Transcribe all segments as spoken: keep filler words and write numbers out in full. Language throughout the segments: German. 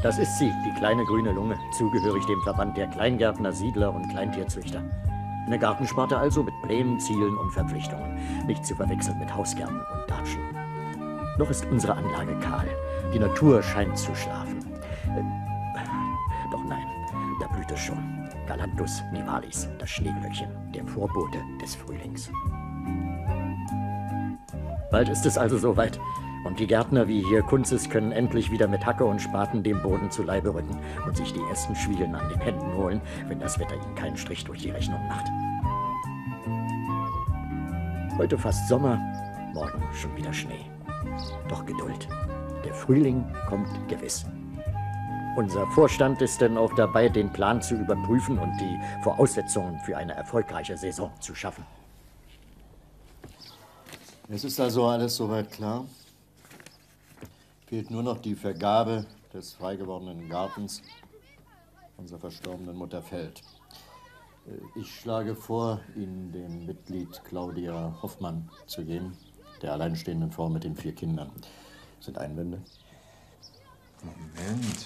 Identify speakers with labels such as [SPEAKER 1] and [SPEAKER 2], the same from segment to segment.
[SPEAKER 1] Das ist sie, die kleine grüne Lunge, zugehörig dem Verband der Kleingärtner, Siedler und Kleintierzüchter. Eine Gartensparte also mit Plänen, Zielen und Verpflichtungen. Nicht zu verwechseln mit Hausgärten und Datschen. Noch ist unsere Anlage kahl. Die Natur scheint zu schlafen. Äh, doch nein, da blüht es schon. Galanthus nivalis, das Schneeglöckchen, der Vorbote des Frühlings. Bald ist es also soweit. Und die Gärtner wie hier Kunzes können endlich wieder mit Hacke und Spaten dem Boden zu Leibe rücken und sich die ersten Schwielen an den Händen holen, wenn das Wetter ihnen keinen Strich durch die Rechnung macht. Heute fast Sommer, morgen schon wieder Schnee. Doch Geduld. Der Frühling kommt gewiss. Unser Vorstand ist denn auch dabei, den Plan zu überprüfen und die Voraussetzungen für eine erfolgreiche Saison zu schaffen.
[SPEAKER 2] Es ist also alles soweit klar. Fehlt nur noch die Vergabe des frei gewordenen Gartens unserer verstorbenen Mutter Feld. Ich schlage vor, Ihnen dem Mitglied Claudia Hoffmann zu geben, der alleinstehenden Frau mit den vier Kindern. Sind Einwände?
[SPEAKER 3] Moment.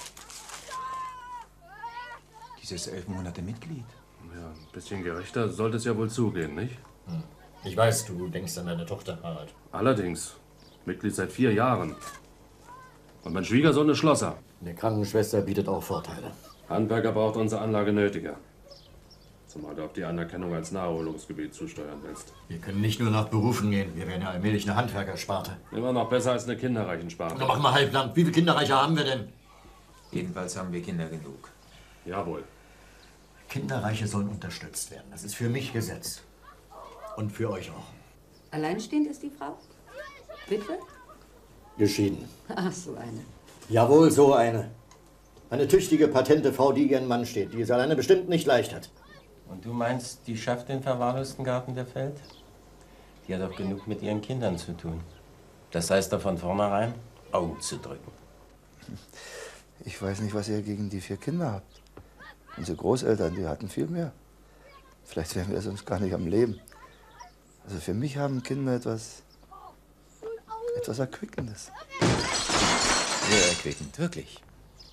[SPEAKER 3] Dieses elf Monate Mitglied.
[SPEAKER 4] Ja, ein bisschen gerechter sollte es ja wohl zugehen, nicht?
[SPEAKER 1] Hm. Ich weiß, du denkst an deine Tochter, Harald.
[SPEAKER 4] Allerdings. Mitglied seit vier Jahren. Und mein Schwiegersohn ist Schlosser.
[SPEAKER 1] Eine Krankenschwester bietet auch Vorteile.
[SPEAKER 4] Handwerker braucht unsere Anlage nötiger. Zumal du auf die Anerkennung als Naherholungsgebiet zusteuern willst.
[SPEAKER 1] Wir können nicht nur nach Berufen gehen. Wir werden ja allmählich eine Handwerkersparte.
[SPEAKER 4] Immer noch besser als eine Kinderreichensparte.
[SPEAKER 1] Na, mach mal halblang. Wie viele Kinderreiche haben wir denn?
[SPEAKER 3] Jedenfalls haben wir Kinder genug.
[SPEAKER 4] Jawohl.
[SPEAKER 1] Kinderreiche sollen unterstützt werden. Das ist für mich Gesetz. Und für euch auch.
[SPEAKER 5] Alleinstehend ist die Frau? Witwe?
[SPEAKER 1] Geschieden.
[SPEAKER 5] Ach, so eine.
[SPEAKER 1] Jawohl, so eine. Eine tüchtige, patente Frau, die ihren Mann steht, die es alleine bestimmt nicht leicht hat.
[SPEAKER 6] Und du meinst, die schafft den verwahrlosten Garten der Feld? Die hat doch genug mit ihren Kindern zu tun. Das heißt doch von vornherein, Augen zu drücken.
[SPEAKER 7] Ich weiß nicht, was ihr gegen die vier Kinder habt. Unsere Großeltern, die hatten viel mehr. Vielleicht wären wir sonst gar nicht am Leben. Also für mich haben Kinder etwas, etwas Erquickendes.
[SPEAKER 3] Sehr erquickend, wirklich.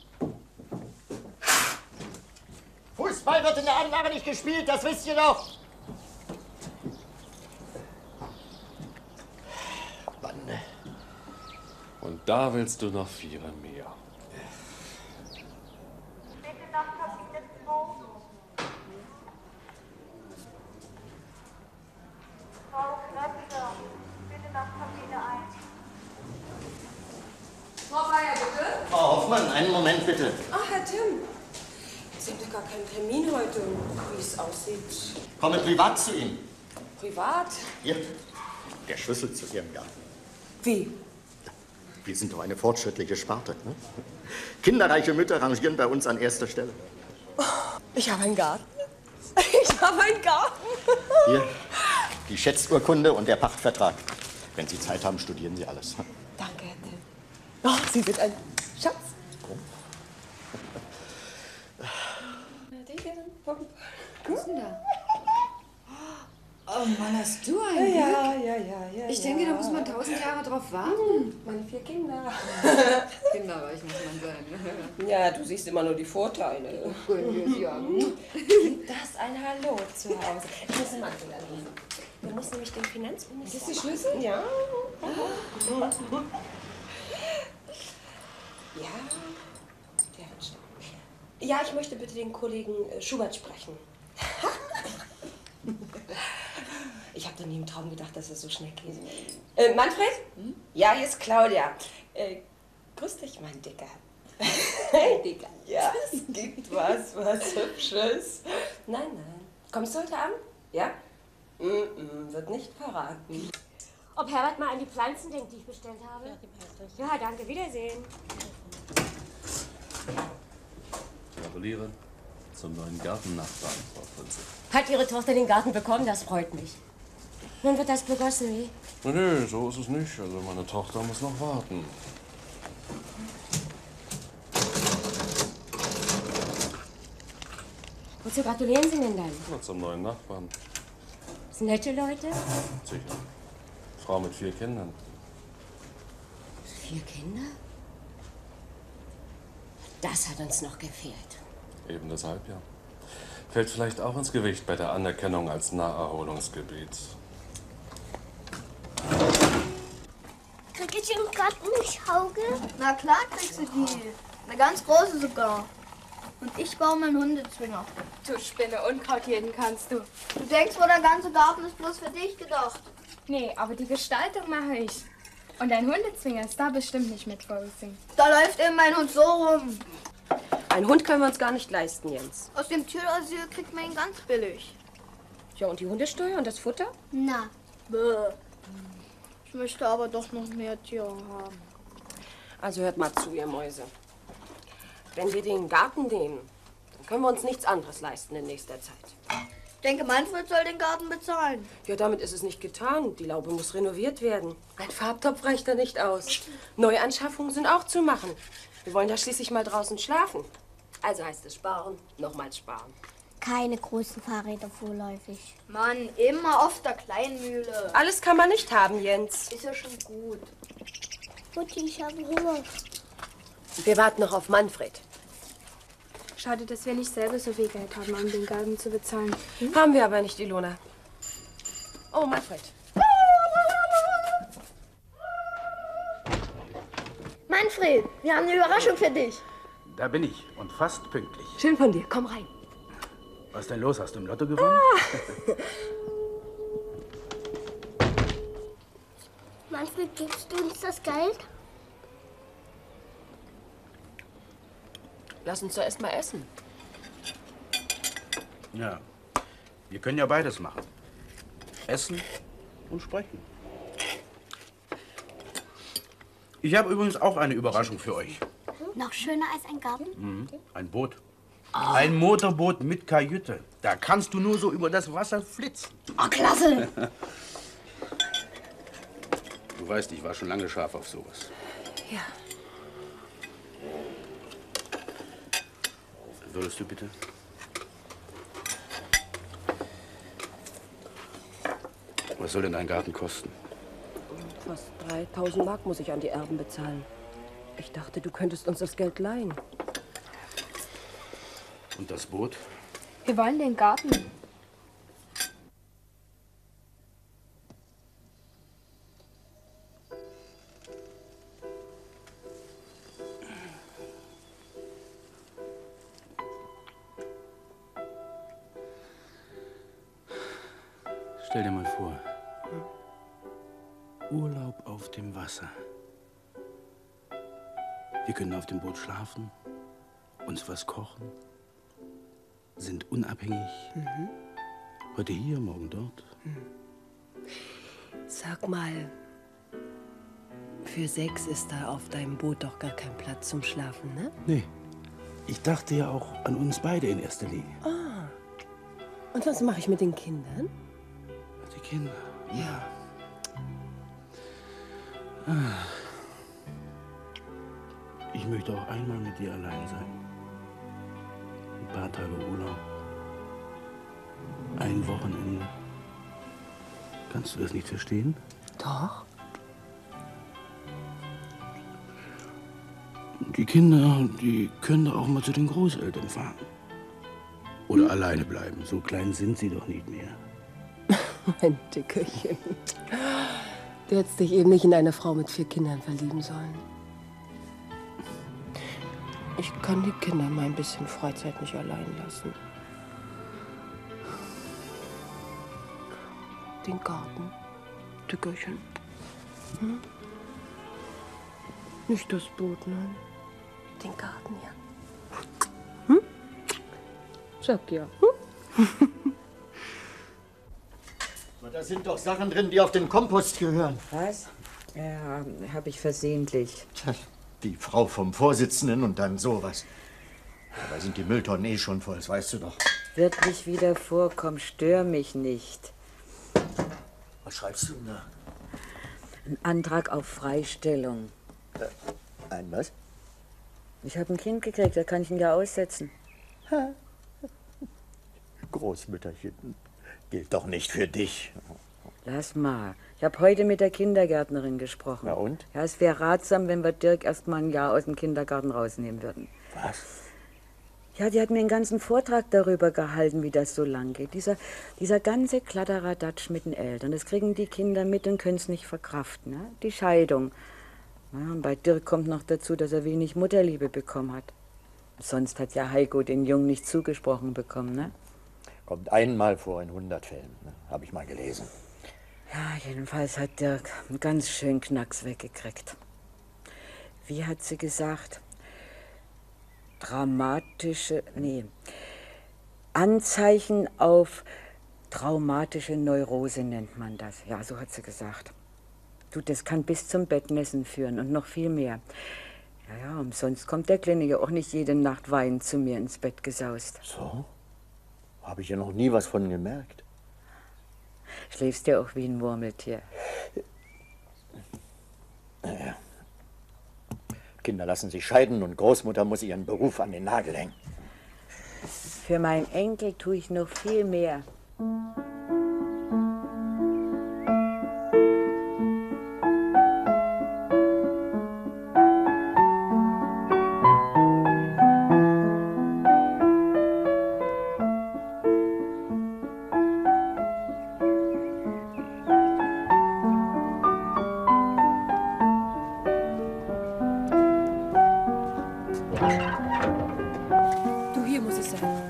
[SPEAKER 1] Fußball wird in der Anlage nicht gespielt, das wisst ihr doch.
[SPEAKER 4] Bande. Und da willst du noch vier mehr.
[SPEAKER 8] Bitte nach Kabine zwei. Frau Kretzer, bitte nach Kabine eins.
[SPEAKER 5] Frau Bayer, bitte?
[SPEAKER 1] Frau Hoffmann, einen Moment bitte.
[SPEAKER 9] Ach, Herr Tim. Sie haben doch gar keinen Termin heute, wie es aussieht.
[SPEAKER 1] Komme privat zu Ihnen.
[SPEAKER 9] Privat?
[SPEAKER 1] Hier, der Schlüssel zu Ihrem Garten.
[SPEAKER 9] Wie?
[SPEAKER 1] Wir sind doch eine fortschrittliche Sparte. Ne? Kinderreiche Mütter rangieren bei uns an erster Stelle.
[SPEAKER 9] Ich habe einen Garten. Ich habe einen Garten.
[SPEAKER 1] Hier, die Schätzurkunde und der Pachtvertrag. Wenn Sie Zeit haben, studieren Sie alles.
[SPEAKER 9] Danke, Herr Tim. Oh, Sie sind ein Schatz.
[SPEAKER 5] Was ist denn da? Oh, malerst du ein
[SPEAKER 9] Ja,
[SPEAKER 5] Glück?
[SPEAKER 9] ja, ja, ja.
[SPEAKER 5] Ich denke,
[SPEAKER 9] ja.
[SPEAKER 5] da muss man tausend Jahre drauf warten.
[SPEAKER 9] Meine vier Kinder.
[SPEAKER 5] Kinderreich muss man sein.
[SPEAKER 9] Ja, du siehst immer nur die Vorteile.
[SPEAKER 5] Ja.
[SPEAKER 9] Gibt das ein Hallo zu Hause? Ich muss den Mantel anrufen. Wir müssen nämlich den Finanzminister.
[SPEAKER 5] Ist das die Schlüssel?
[SPEAKER 9] Ja. Ja. Der wird stark. Ja, ich möchte bitte den Kollegen äh, Schubert sprechen. Ich habe doch nie im Traum gedacht, dass es so schnell geht. Äh, Manfred? Hm? Ja, hier ist Claudia. Äh, grüß dich, mein Dicker. Hey, Dicker. Ja, es gibt was, was Hübsches. Nein, nein. Kommst du heute Abend? Ja? Mm -mm, wird nicht verraten.
[SPEAKER 10] Ob Herbert mal an die Pflanzen denkt, die ich bestellt habe? Ja, danke. Wiedersehen.
[SPEAKER 4] Gratuliere zum neuen Gartennachbarn, Frau Kunze.
[SPEAKER 10] Hat Ihre Tochter den Garten bekommen? Das freut mich. Nun wird das begossen, wie?
[SPEAKER 4] Nee, so ist es nicht. Also meine Tochter muss noch warten.
[SPEAKER 10] Wozu gratulieren Sie denn dann?
[SPEAKER 4] Na, zum neuen Nachbarn.
[SPEAKER 10] Das sind nette Leute?
[SPEAKER 4] Sicher. Frau mit vier Kindern.
[SPEAKER 10] Vier Kinder?
[SPEAKER 9] Das hat uns noch gefehlt.
[SPEAKER 4] Eben deshalb, ja. Fällt vielleicht auch ins Gewicht bei der Anerkennung als Naherholungsgebiet.
[SPEAKER 11] Krieg ich im Garten eine Schaukel?
[SPEAKER 12] Na klar kriegst du die. Eine ganz große sogar. Und ich baue meinen Hundezwinger.
[SPEAKER 5] Du Spinne, Unkraut jeden kannst du.
[SPEAKER 12] Du denkst wohl, der ganze Garten ist bloß für dich gedacht.
[SPEAKER 13] Nee, aber die Gestaltung mache ich. Und dein Hundezwinger ist da bestimmt nicht mit vorgesehen.
[SPEAKER 12] Da läuft eben mein Hund so rum.
[SPEAKER 9] Einen Hund können wir uns gar nicht leisten, Jens.
[SPEAKER 12] Aus dem Tierasyl kriegt man ihn ganz billig.
[SPEAKER 9] Ja, und die Hundesteuer und das Futter?
[SPEAKER 12] Na. Bäh. Ich möchte aber doch noch mehr Tiere haben.
[SPEAKER 9] Also hört mal zu, ihr Mäuse. Wenn wir den Garten nehmen, dann können wir uns nichts anderes leisten in nächster Zeit.
[SPEAKER 12] Ich denke, Manfred soll den Garten bezahlen.
[SPEAKER 9] Ja, damit ist es nicht getan. Die Laube muss renoviert werden. Ein Farbtopf reicht da nicht aus. Neuanschaffungen sind auch zu machen. Wir wollen da schließlich mal draußen schlafen. Also heißt es sparen, nochmals sparen.
[SPEAKER 11] Keine großen Fahrräder vorläufig.
[SPEAKER 12] Mann, immer auf der Kleinmühle.
[SPEAKER 9] Alles kann man nicht haben, Jens.
[SPEAKER 12] Ist ja schon gut.
[SPEAKER 11] Mutti, ich habe Hunger.
[SPEAKER 9] Wir warten noch auf Manfred.
[SPEAKER 13] Schade, dass wir nicht selber so viel Geld haben, um den Garten zu bezahlen.
[SPEAKER 9] Hm? Haben wir aber nicht, Ilona. Oh, Manfred.
[SPEAKER 12] Manfred, wir haben eine Überraschung für dich.
[SPEAKER 14] Da bin ich und fast pünktlich.
[SPEAKER 9] Schön von dir, komm rein.
[SPEAKER 14] Was ist denn los? Hast du im Lotto gewonnen?
[SPEAKER 11] Ah. Manfred, gibst du uns das Geld?
[SPEAKER 9] Lass uns doch erst mal essen.
[SPEAKER 14] Ja, wir können ja beides machen. Essen und sprechen. Ich habe übrigens auch eine Überraschung für euch.
[SPEAKER 11] Noch schöner als ein Garten?
[SPEAKER 14] Mhm. Ein Boot. Oh. Ein Motorboot mit Kajüte. Da kannst du nur so über das Wasser flitzen.
[SPEAKER 12] Oh, klasse!
[SPEAKER 14] Du weißt, ich war schon lange scharf auf sowas.
[SPEAKER 9] Ja.
[SPEAKER 14] Würdest du bitte? Was soll denn ein Garten kosten?
[SPEAKER 9] Fast dreitausend Mark muss ich an die Erben bezahlen. Ich dachte, du könntest uns das Geld leihen.
[SPEAKER 14] Und das Boot?
[SPEAKER 13] Wir wollen den Garten.
[SPEAKER 14] Stell dir mal vor, Urlaub auf dem Wasser. Wir können auf dem Boot schlafen, uns was kochen, sind unabhängig.
[SPEAKER 9] Mhm.
[SPEAKER 14] Heute hier, morgen dort.
[SPEAKER 9] Sag mal, für sechs ist da auf deinem Boot doch gar kein Platz zum Schlafen, ne?
[SPEAKER 14] Nee, ich dachte ja auch an uns beide in erster Linie.
[SPEAKER 9] Ah, und was mache ich mit den Kindern?
[SPEAKER 14] Die Kinder,
[SPEAKER 9] ja.
[SPEAKER 14] Ah. Ich möchte auch einmal mit dir allein sein. Ein paar Tage Urlaub. Ein Wochenende. Kannst du das nicht verstehen?
[SPEAKER 9] Doch.
[SPEAKER 14] Die Kinder, die können doch auch mal zu den Großeltern fahren. Oder hm. alleine bleiben. So klein sind sie doch nicht mehr.
[SPEAKER 9] Mein Dickerchen. Du hättest dich eben nicht in eine Frau mit vier Kindern verlieben sollen. Ich kann die Kinder mal ein bisschen Freizeit nicht allein lassen. Den Garten, Dickerchen. Hm? Nicht das Boot, nein. Den Garten, ja. Hm? Sag ja. Hm?
[SPEAKER 1] Da sind doch Sachen drin, die auf den Kompost gehören.
[SPEAKER 15] Was? Ja, habe ich versehentlich.
[SPEAKER 1] Tja, die Frau vom Vorsitzenden und dann sowas. Dabei sind die Mülltonnen eh schon voll, das weißt du doch.
[SPEAKER 15] Wird nicht wieder vorkommen, stör mich nicht.
[SPEAKER 1] Was schreibst du denn da?
[SPEAKER 15] Ein Antrag auf Freistellung.
[SPEAKER 1] Äh, ein was?
[SPEAKER 15] Ich habe ein Kind gekriegt, da kann ich ihn ja aussetzen.
[SPEAKER 1] Großmütterchen, gilt doch nicht für dich.
[SPEAKER 15] Lass mal. Ich habe heute mit der Kindergärtnerin gesprochen.
[SPEAKER 1] Na und?
[SPEAKER 15] Ja, es wäre ratsam, wenn wir Dirk erst mal ein Jahr aus dem Kindergarten rausnehmen würden.
[SPEAKER 1] Was?
[SPEAKER 15] Ja, die hat mir einen ganzen Vortrag darüber gehalten, wie das so lang geht. Dieser, dieser ganze Kladderadatsch mit den Eltern, das kriegen die Kinder mit und können es nicht verkraften. Ne? Die Scheidung. Ja, und bei Dirk kommt noch dazu, dass er wenig Mutterliebe bekommen hat. Sonst hat ja Heiko den Jungen nicht zugesprochen bekommen, ne?
[SPEAKER 1] Kommt einmal vor in hundert Fällen, ne? Habe ich mal gelesen.
[SPEAKER 15] Ja, jedenfalls hat Dirk einen ganz schön Knacks weggekriegt. Wie hat sie gesagt? Dramatische, nee, Anzeichen auf traumatische Neurose nennt man das. Ja, so hat sie gesagt. Du, das kann bis zum Bettnässen führen und noch viel mehr. Ja, ja, umsonst kommt der Kleine ja auch nicht jede Nacht weinend zu mir ins Bett gesaust.
[SPEAKER 1] So? Habe ich ja noch nie was von gemerkt.
[SPEAKER 15] Schläfst ja auch wie ein Murmeltier.
[SPEAKER 1] Naja. Kinder lassen sich scheiden und Großmutter muss ihren Beruf an den Nagel hängen.
[SPEAKER 15] Für meinen Enkel tue ich noch viel mehr.
[SPEAKER 9] Du, hier muss es sein.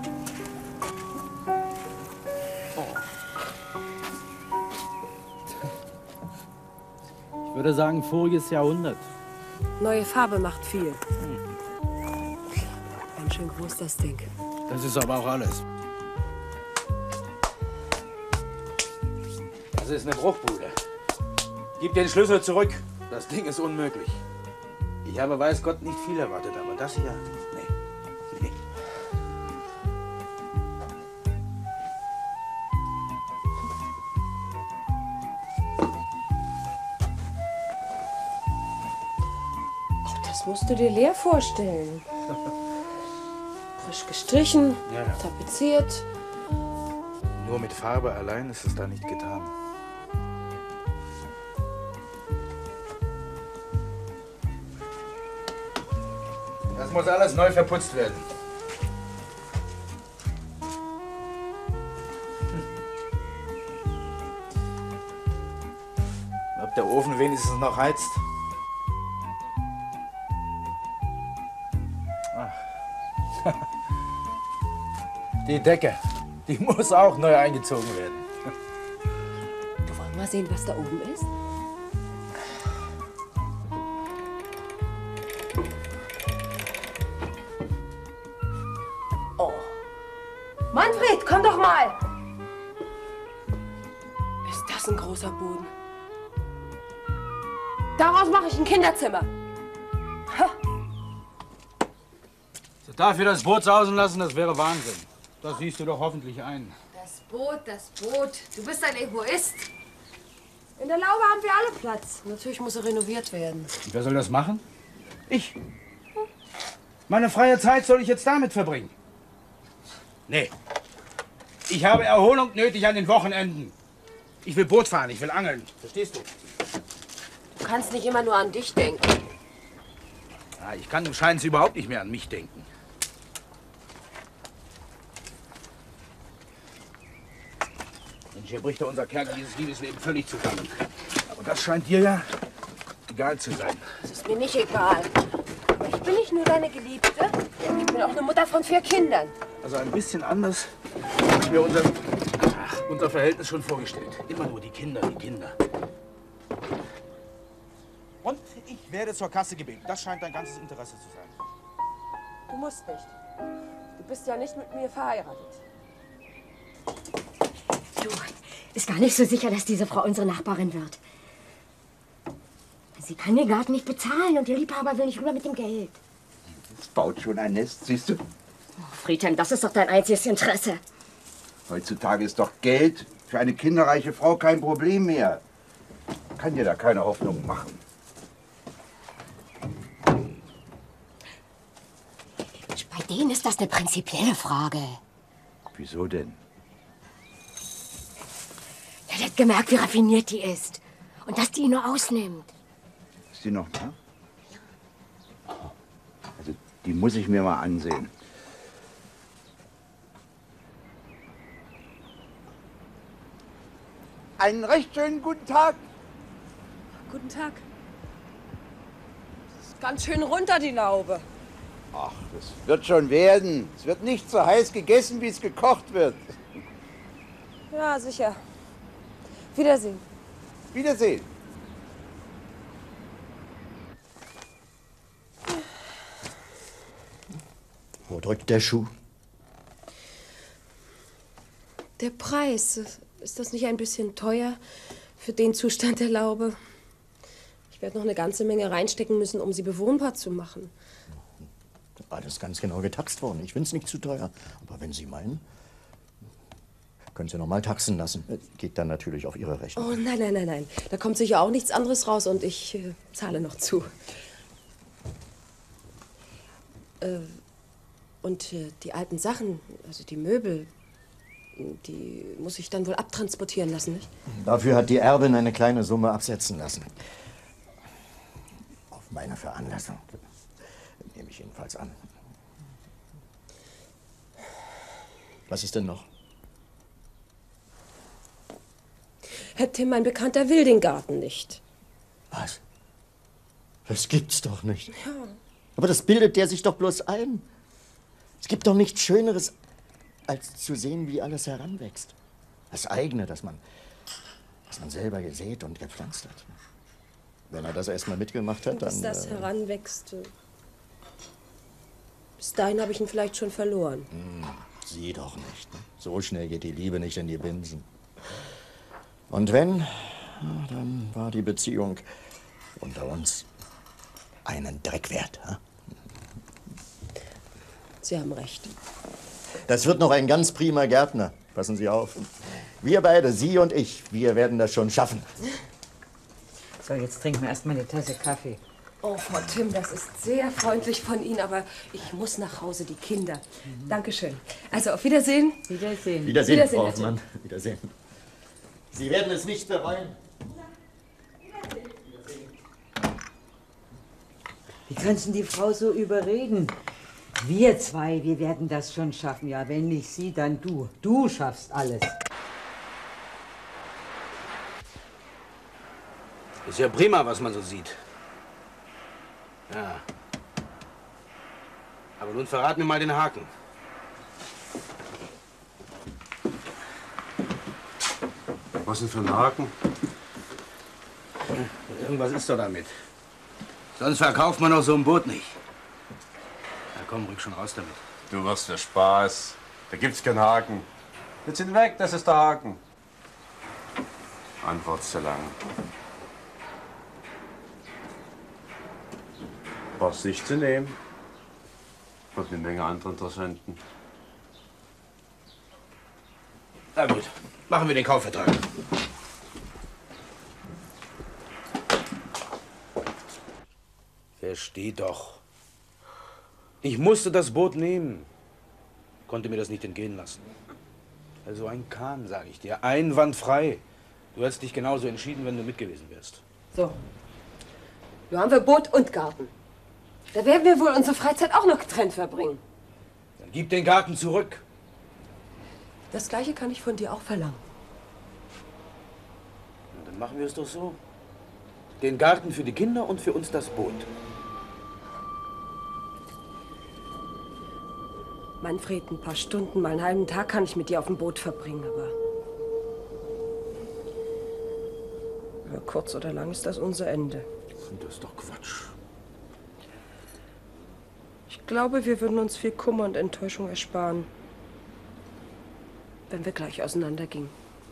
[SPEAKER 14] Ich würde sagen, voriges Jahrhundert.
[SPEAKER 9] Neue Farbe macht viel. Ganz schön groß, das Ding.
[SPEAKER 14] Das ist aber auch alles. Das ist eine Bruchbude. Gib den Schlüssel zurück. Das Ding ist unmöglich. Ich habe, weiß Gott, nicht viel erwartet, aber das hier, nee. nee.
[SPEAKER 9] Das musst du dir leer vorstellen. Frisch gestrichen,
[SPEAKER 14] Ja, ja.
[SPEAKER 9] tapeziert.
[SPEAKER 14] Nur mit Farbe allein ist es da nicht getan. Das muss alles neu verputzt werden. Ob der Ofen wenigstens noch heizt? Ach. Die Decke, die muss auch neu eingezogen werden.
[SPEAKER 9] Du wollen mal sehen, was da oben ist? Oh. Manfred, komm doch mal! Ist das ein großer Boden? Daraus mache ich ein Kinderzimmer. Ha.
[SPEAKER 14] So, dafür das Boot sausen lassen, das wäre Wahnsinn. Das siehst du doch hoffentlich ein.
[SPEAKER 5] Das Boot, das Boot. Du bist ein Egoist.
[SPEAKER 9] In der Laube haben wir alle Platz. Natürlich muss er renoviert werden.
[SPEAKER 14] Und wer soll das machen? Ich. Meine freie Zeit soll ich jetzt damit verbringen? Nee. Ich habe Erholung nötig an den Wochenenden. Ich will Boot fahren, ich will angeln. Verstehst du?
[SPEAKER 9] Du kannst nicht immer nur an dich denken.
[SPEAKER 14] Ja, ich kann scheint überhaupt nicht mehr an mich denken. Mensch, hier bricht ja unser Kerl dieses Liebesleben völlig zusammen. Aber das scheint dir ja egal zu sein.
[SPEAKER 9] Das ist mir nicht egal. Aber ich bin nicht nur deine Geliebte. Ich bin auch eine Mutter von vier Kindern.
[SPEAKER 14] Also ein bisschen anders, als wir unser, ach, unser Verhältnis schon vorgestellt. Immer nur die Kinder, die Kinder. Und ich werde zur Kasse gebeten. Das scheint dein ganzes Interesse zu sein.
[SPEAKER 9] Du musst nicht. Du bist ja nicht mit mir verheiratet.
[SPEAKER 10] Du, ist gar nicht so sicher, dass diese Frau unsere Nachbarin wird. Sie kann den Garten nicht bezahlen und ihr Liebhaber will nicht rüber mit dem Geld.
[SPEAKER 16] Es baut schon ein Nest, siehst du?
[SPEAKER 10] Oh, Friedhelm, das ist doch dein einziges Interesse.
[SPEAKER 16] Heutzutage ist doch Geld für eine kinderreiche Frau kein Problem mehr. Kann dir da keine Hoffnung machen.
[SPEAKER 10] Bei denen ist das eine prinzipielle Frage.
[SPEAKER 16] Wieso denn?
[SPEAKER 10] Ja, der direkt gemerkt, wie raffiniert die ist. Und dass die ihn nur ausnimmt.
[SPEAKER 16] Ist die noch da? Also, die muss ich mir mal ansehen. Einen recht schönen guten Tag.
[SPEAKER 9] Guten Tag. Ist ganz schön runter, die Laube.
[SPEAKER 16] Ach, das wird schon werden. Es wird nicht so heiß gegessen, wie es gekocht wird.
[SPEAKER 9] Ja, sicher. Wiedersehen.
[SPEAKER 16] Wiedersehen.
[SPEAKER 1] Wo drückt der Schuh?
[SPEAKER 9] Der Preis, ist das nicht ein bisschen teuer für den Zustand der Laube? Ich werde noch eine ganze Menge reinstecken müssen, um sie bewohnbar zu machen.
[SPEAKER 1] Alles ganz genau getaxt worden. Ich finde es nicht zu teuer. Aber wenn Sie meinen, können Sie noch mal taxen lassen. Geht dann natürlich auf Ihre Rechnung.
[SPEAKER 9] Oh nein, nein, nein, nein. Da kommt sicher auch nichts anderes raus und ich äh, zahle noch zu. Äh, und äh, die alten Sachen, also die Möbel, die muss ich dann wohl abtransportieren lassen, nicht?
[SPEAKER 1] Dafür hat die Erbin eine kleine Summe absetzen lassen. Auf meine Veranlassung. Nehme ich jedenfalls an. Was ist denn noch?
[SPEAKER 9] Herr Tim, mein Bekannter will den Garten nicht.
[SPEAKER 1] Was? Das gibt's doch nicht.
[SPEAKER 9] Ja.
[SPEAKER 1] Aber das bildet der sich doch bloß ein. Es gibt doch nichts Schöneres, als zu sehen, wie alles heranwächst. Das eigene, das man, das man selber gesät und gepflanzt hat. Wenn er das erstmal mitgemacht hat, dann...
[SPEAKER 9] Bis das
[SPEAKER 1] äh,
[SPEAKER 9] heranwächst. Bis dahin habe ich ihn vielleicht schon verloren.
[SPEAKER 1] Hm, Sie doch nicht. Ne? So schnell geht die Liebe nicht in die Binsen. Und wenn, na, dann war die Beziehung unter uns einen Dreck wert. Ha?
[SPEAKER 9] Sie haben recht.
[SPEAKER 1] Das wird noch ein ganz prima Gärtner. Passen Sie auf. Wir beide, Sie und ich, wir werden das schon schaffen.
[SPEAKER 15] So, jetzt trinken wir erst mal eine Tasse Kaffee.
[SPEAKER 9] Oh, Frau Tim, das ist sehr freundlich von Ihnen, aber ich muss nach Hause, die Kinder. Mhm. Dankeschön. Also, auf Wiedersehen.
[SPEAKER 15] Wiedersehen.
[SPEAKER 1] Wiedersehen,
[SPEAKER 9] Wiedersehen,
[SPEAKER 1] Frau
[SPEAKER 9] Herr Tim.
[SPEAKER 1] Hoffmann. Wiedersehen. Sie werden es nicht bereuen.
[SPEAKER 15] Wie kannst du die Frau so überreden? Wir zwei, wir werden das schon schaffen. Ja, wenn nicht sie, dann du. Du schaffst alles.
[SPEAKER 14] Ist ja prima, was man so sieht. Ja. Aber nun verrat mir mal den Haken.
[SPEAKER 4] Was denn für ein Haken?
[SPEAKER 14] Irgendwas ist doch damit. Sonst verkauft man doch so ein Boot nicht. Na komm, rück schon raus damit.
[SPEAKER 4] Du wirst für Spaß. Da gibt's keinen Haken. Jetzt sind weg, das ist der Haken. Antwort zu lang. Brauchst nicht zu nehmen. Und eine Menge andere Interessenten.
[SPEAKER 14] Na gut, machen wir den Kaufvertrag. Versteh doch. Ich musste das Boot nehmen. Konnte mir das nicht entgehen lassen. Also ein Kahn, sage ich dir. Einwandfrei. Du hättest dich genauso entschieden, wenn du mit gewesen wärst.
[SPEAKER 9] So. Nun haben wir Boot und Garten. Da werden wir wohl unsere Freizeit auch noch getrennt verbringen.
[SPEAKER 14] Dann gib den Garten zurück.
[SPEAKER 9] Das Gleiche kann ich von dir auch verlangen.
[SPEAKER 14] Na, dann machen wir es doch so. Den Garten für die Kinder und für uns das Boot.
[SPEAKER 9] Manfred, ein paar Stunden, mal einen halben Tag kann ich mit dir auf dem Boot verbringen, aber... Ja, kurz oder lang ist das unser Ende.
[SPEAKER 14] Das ist doch Quatsch.
[SPEAKER 9] Ich glaube, wir würden uns viel Kummer und Enttäuschung ersparen, wenn wir gleich auseinandergingen.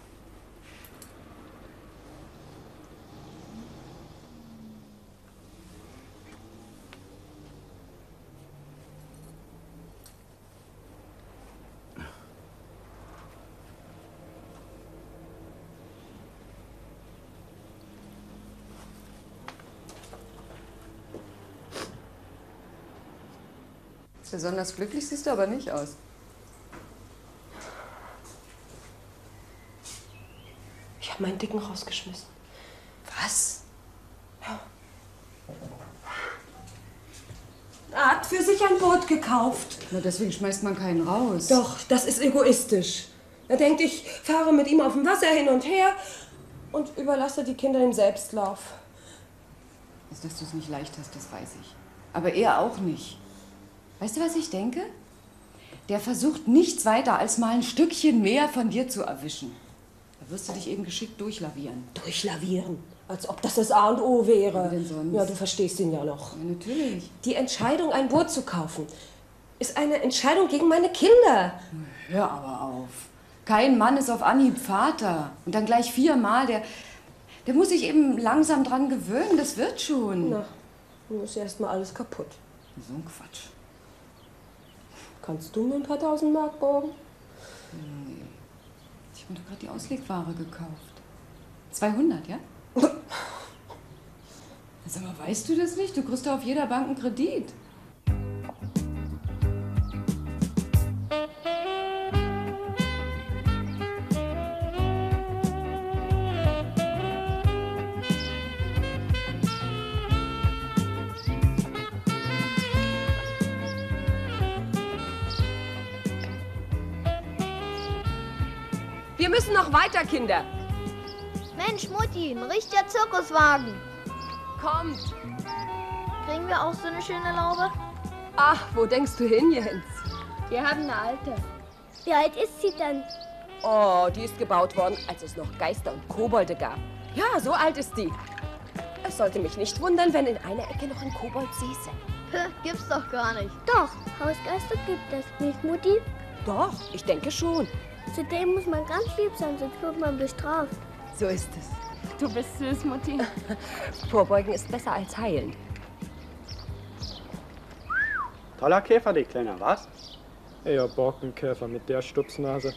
[SPEAKER 5] Besonders glücklich siehst du aber nicht aus.
[SPEAKER 9] Ich habe meinen Dicken rausgeschmissen.
[SPEAKER 5] Was?
[SPEAKER 9] Ja. Er hat für sich ein Boot gekauft.
[SPEAKER 5] Na, deswegen schmeißt man keinen raus.
[SPEAKER 9] Doch, das ist egoistisch. Er denkt, ich fahre mit ihm auf dem Wasser hin und her und überlasse die Kinder dem Selbstlauf.
[SPEAKER 5] Also, dass du es nicht leicht hast, das weiß ich. Aber er auch nicht. Weißt du, was ich denke? Der versucht nichts weiter, als mal ein Stückchen mehr von dir zu erwischen. Da wirst du dich eben geschickt durchlavieren.
[SPEAKER 9] Durchlavieren? Als ob das das A und O wäre.
[SPEAKER 5] Ja, denn sonst?
[SPEAKER 9] Ja, du verstehst ihn ja noch.
[SPEAKER 5] Ja, natürlich.
[SPEAKER 9] Die Entscheidung, ein Boot zu kaufen, ist eine Entscheidung gegen meine Kinder.
[SPEAKER 5] Hör aber auf. Kein Mann ist auf Anhieb Vater. Und dann gleich viermal. Der, der muss sich eben langsam dran gewöhnen. Das wird schon.
[SPEAKER 9] Na, nun ist erst mal alles kaputt.
[SPEAKER 5] So ein Quatsch.
[SPEAKER 9] Kannst du mir ein paar tausend Mark borgen?
[SPEAKER 5] Nee. Ich habe mir doch gerade die Auslegware gekauft. zweihundert, ja? Sag mal, weißt du das nicht? Du kriegst doch auf jeder Bank einen Kredit.
[SPEAKER 9] Wir müssen noch weiter, Kinder.
[SPEAKER 12] Mensch, Mutti, ein richtiger Zirkuswagen.
[SPEAKER 9] Kommt.
[SPEAKER 12] Kriegen wir auch so eine schöne Laube?
[SPEAKER 9] Ach, wo denkst du hin, Jens?
[SPEAKER 12] Wir haben eine alte. Wie alt ist sie denn?
[SPEAKER 9] Oh, die ist gebaut worden, als es noch Geister und Kobolde gab. Ja, so alt ist die. Es sollte mich nicht wundern, wenn in einer Ecke noch ein Kobold säße.
[SPEAKER 12] Gibt's doch gar nicht. Doch, Hausgeister gibt es nicht, Mutti?
[SPEAKER 9] Doch, ich denke schon.
[SPEAKER 12] Zudem muss man ganz lieb sein, sonst wird man bestraft.
[SPEAKER 9] So ist es.
[SPEAKER 12] Du bist süß, Mutti.
[SPEAKER 9] Vorbeugen ist besser als heilen.
[SPEAKER 17] Toller Käfer, die Kleiner, was? Eher Borkenkäfer mit der Stupsnase.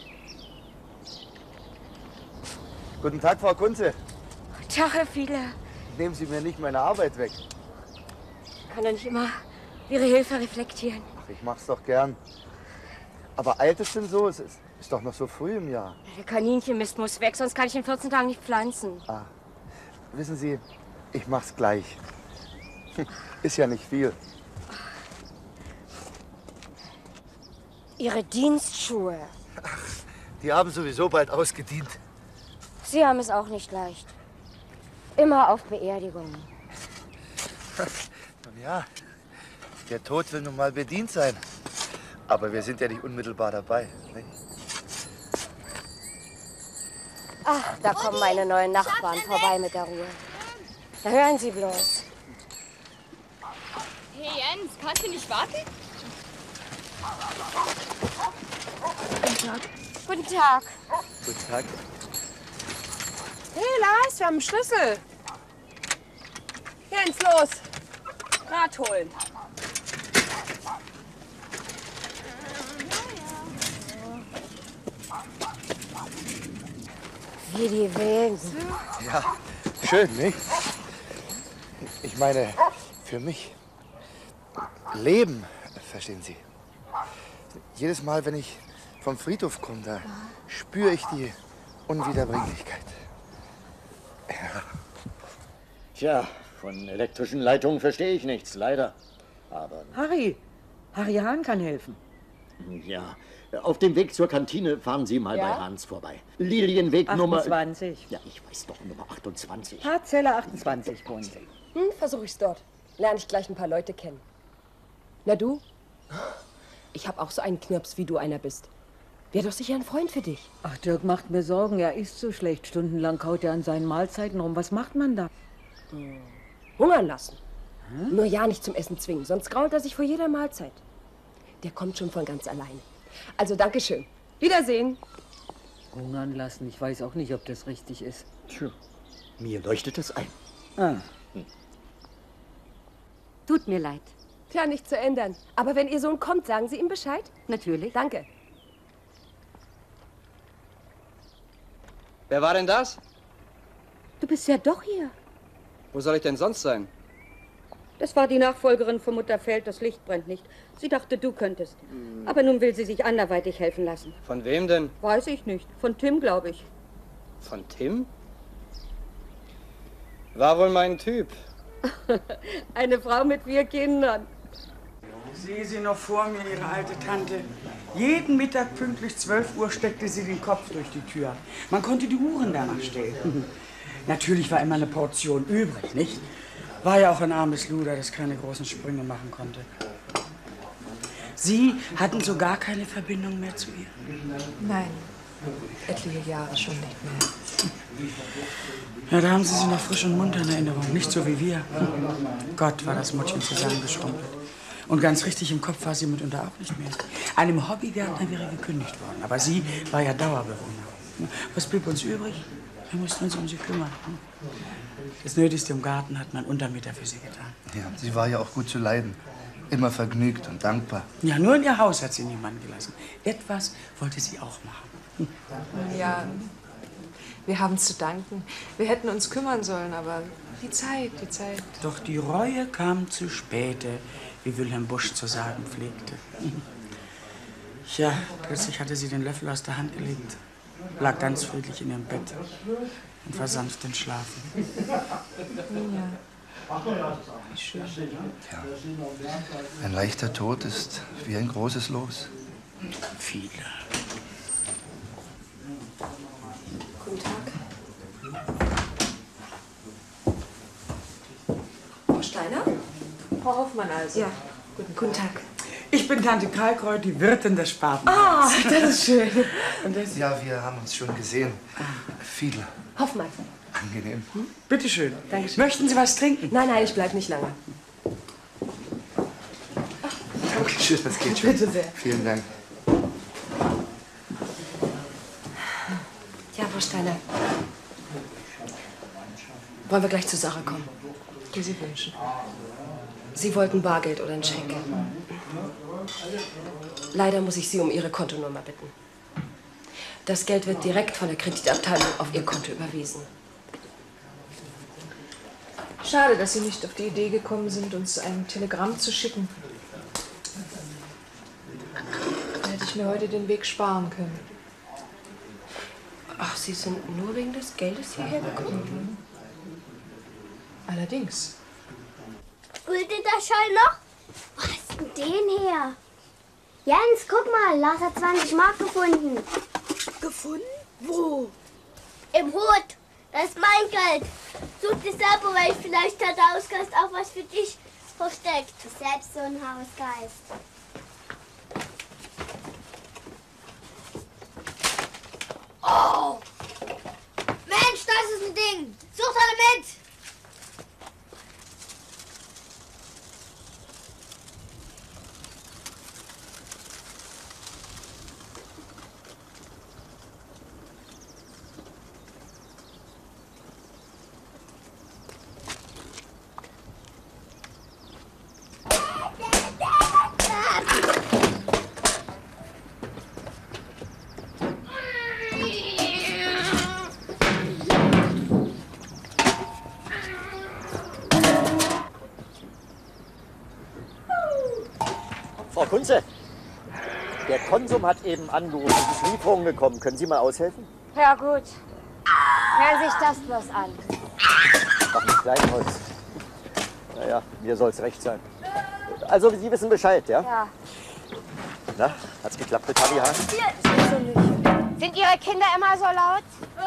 [SPEAKER 7] Guten Tag, Frau Kunze.
[SPEAKER 10] Tag, Herr Fiedler.
[SPEAKER 7] Nehmen Sie mir nicht meine Arbeit weg.
[SPEAKER 10] Ich kann doch nicht immer Ihre Hilfe reflektieren.
[SPEAKER 7] Ach, ich mach's doch gern. Aber eilt es denn so? Es ist, ist doch noch so früh im Jahr.
[SPEAKER 10] Der Kaninchenmist muss weg, sonst kann ich in vierzehn Tagen nicht pflanzen.
[SPEAKER 7] Ah, wissen Sie, ich mach's gleich. Ist ja nicht viel.
[SPEAKER 10] Ihre Dienstschuhe.
[SPEAKER 7] Ach, die haben sowieso bald ausgedient.
[SPEAKER 10] Sie haben es auch nicht leicht. Immer auf Beerdigungen.
[SPEAKER 7] Nun ja, der Tod will nun mal bedient sein. Aber wir sind ja nicht unmittelbar dabei. Nicht?
[SPEAKER 10] Ach, da kommen meine neuen Nachbarn vorbei mit der Ruhe. Da hören Sie bloß.
[SPEAKER 13] Hey Jens, kannst du nicht warten?
[SPEAKER 10] Guten Tag. Guten Tag.
[SPEAKER 7] Guten Tag.
[SPEAKER 9] Hey Lars, wir haben einen Schlüssel. Jens, los. Rad holen.
[SPEAKER 10] Wie die Wilden.
[SPEAKER 7] Ja, schön, nicht? Ich meine, für mich. Leben, verstehen Sie. Jedes Mal, wenn ich vom Friedhof komme, da spüre ich die Unwiederbringlichkeit. Ja.
[SPEAKER 1] Tja, von elektrischen Leitungen verstehe ich nichts, leider. Aber
[SPEAKER 15] Harry, Harry Hahn kann helfen.
[SPEAKER 1] ja, auf dem Weg zur Kantine fahren Sie mal
[SPEAKER 15] Ja?
[SPEAKER 1] bei Hans vorbei. Lilienweg Nummer...
[SPEAKER 15] achtundzwanzig.
[SPEAKER 1] Ja, ich weiß doch, Nummer achtundzwanzig.
[SPEAKER 15] Parzelle achtundzwanzig wohnen Sie.
[SPEAKER 9] Hm, versuch ich's dort. Lerne ich gleich ein paar Leute kennen. Na du? Ich hab auch so einen Knirps, wie du einer bist. Wäre doch sicher ein Freund für dich.
[SPEAKER 15] Ach, Dirk macht mir Sorgen. Er isst so schlecht. Stundenlang kaut er an seinen Mahlzeiten rum. Was macht man da?
[SPEAKER 9] Hm. Hungern lassen. Hm? Nur ja nicht zum Essen zwingen, sonst grault er sich vor jeder Mahlzeit. Der kommt schon von ganz allein. Also, Dankeschön. Wiedersehen.
[SPEAKER 15] Hungern lassen. Ich weiß auch nicht, ob das richtig ist.
[SPEAKER 1] Tja, mir leuchtet es ein.
[SPEAKER 15] Ah.
[SPEAKER 10] Tut mir leid.
[SPEAKER 9] Tja, nicht zu ändern. Aber wenn Ihr Sohn kommt, sagen Sie ihm Bescheid?
[SPEAKER 10] Natürlich.
[SPEAKER 9] Danke.
[SPEAKER 17] Wer war denn das?
[SPEAKER 15] Du bist ja doch hier.
[SPEAKER 17] Wo soll ich denn sonst sein?
[SPEAKER 18] Das war die Nachfolgerin von Mutter Feld, das Licht brennt nicht. Sie dachte, du könntest. Aber nun will sie sich anderweitig helfen lassen.
[SPEAKER 17] Von wem denn?
[SPEAKER 18] Weiß ich nicht. Von Tim, glaube ich.
[SPEAKER 17] Von Tim? War wohl mein Typ.
[SPEAKER 18] Eine Frau mit vier Kindern.
[SPEAKER 14] Sehe sie noch vor mir, Ihre alte Tante. Jeden Mittag pünktlich zwölf Uhr steckte sie den Kopf durch die Tür. Man konnte die Uhren danach stellen. Natürlich war immer eine Portion übrig, nicht? War ja auch ein armes Luder, das keine großen Sprünge machen konnte. Sie hatten so gar keine Verbindung mehr zu ihr?
[SPEAKER 19] Nein, etliche Jahre schon nicht mehr.
[SPEAKER 14] Ja, da haben Sie sie noch frisch und munter in Erinnerung, nicht so wie wir. Gott, war das Muttchen zusammengeschrumpelt. Und ganz richtig im Kopf war sie mitunter auch nicht mehr. Einem Hobbygärtner wäre gekündigt worden, aber sie war ja Dauerbewohner. Was blieb uns übrig? Wir mussten uns um sie kümmern. Das Nötigste im Garten hat mein Untermieter für sie getan.
[SPEAKER 7] Ja, sie war ja auch gut zu leiden. Immer vergnügt und dankbar.
[SPEAKER 14] Ja, nur in ihr Haus hat sie niemanden gelassen. Etwas wollte sie auch machen.
[SPEAKER 19] Ja, wir haben zu danken. Wir hätten uns kümmern sollen, aber die Zeit, die Zeit.
[SPEAKER 14] Doch die Reue kam zu späte, wie Wilhelm Busch zu sagen pflegte. Ja, plötzlich hatte sie den Löffel aus der Hand gelegt, lag ganz friedlich in ihrem Bett und versank den Schlafen.
[SPEAKER 19] Ja. Wie schön.
[SPEAKER 7] Ja. Ein leichter Tod ist wie ein großes Los.
[SPEAKER 14] Viele.
[SPEAKER 9] Guten Tag. Frau Steiner?
[SPEAKER 19] Frau Hoffmann also.
[SPEAKER 9] Ja. Guten, Guten Tag.
[SPEAKER 14] Ich bin Tante Kalkreuth, die Wirtin des Spaten.
[SPEAKER 9] Ah, das ist schön.
[SPEAKER 14] Und das
[SPEAKER 7] Ja, wir haben uns schon gesehen. Viele.
[SPEAKER 9] Hoffmann.
[SPEAKER 7] Angenehm.
[SPEAKER 14] Hm? Bitte schön.
[SPEAKER 9] Dankeschön.
[SPEAKER 14] Möchten Sie was trinken?
[SPEAKER 9] Nein, nein, ich bleib nicht lange.
[SPEAKER 7] Dankeschön, das geht schon.
[SPEAKER 9] Bitte sehr.
[SPEAKER 7] Vielen Dank.
[SPEAKER 9] Ja, Frau Steiner. Wollen wir gleich zur Sache kommen?
[SPEAKER 19] Wie Sie wünschen.
[SPEAKER 9] Sie wollten Bargeld oder einen Scheck. Leider muss ich Sie um Ihre Kontonummer bitten. Das Geld wird direkt von der Kreditabteilung auf Ihr Konto überwiesen.
[SPEAKER 19] Schade, dass Sie nicht auf die Idee gekommen sind, uns ein Telegramm zu schicken. Dann hätte ich mir heute den Weg sparen können.
[SPEAKER 9] Ach, Sie sind nur wegen des Geldes hierher gekommen?
[SPEAKER 19] Allerdings.
[SPEAKER 11] Gilt der Schein noch? Wo hast denn den her? Jens, guck mal, Lars hat zwanzig Mark gefunden. Gefunden? Wo? Im Hut. Das ist mein Geld. Such dir selber, weil vielleicht hat der Hausgeist auch was für dich versteckt. Du bist selbst so ein Hausgeist. Oh! Mensch, das ist ein Ding. Such alle mit.
[SPEAKER 1] Frau Kunze, der Konsum hat eben angerufen, es ist Lieferung gekommen. Können Sie mal aushelfen?
[SPEAKER 10] Ja gut. Hören Sie sich das bloß an.
[SPEAKER 1] Doch ein Kleinholz. Naja, mir soll's recht sein. Also, Sie wissen Bescheid, ja?
[SPEAKER 10] Ja.
[SPEAKER 1] Na, hat's geklappt mit Harry Hahn?
[SPEAKER 10] So nicht. Sind Ihre Kinder immer so laut?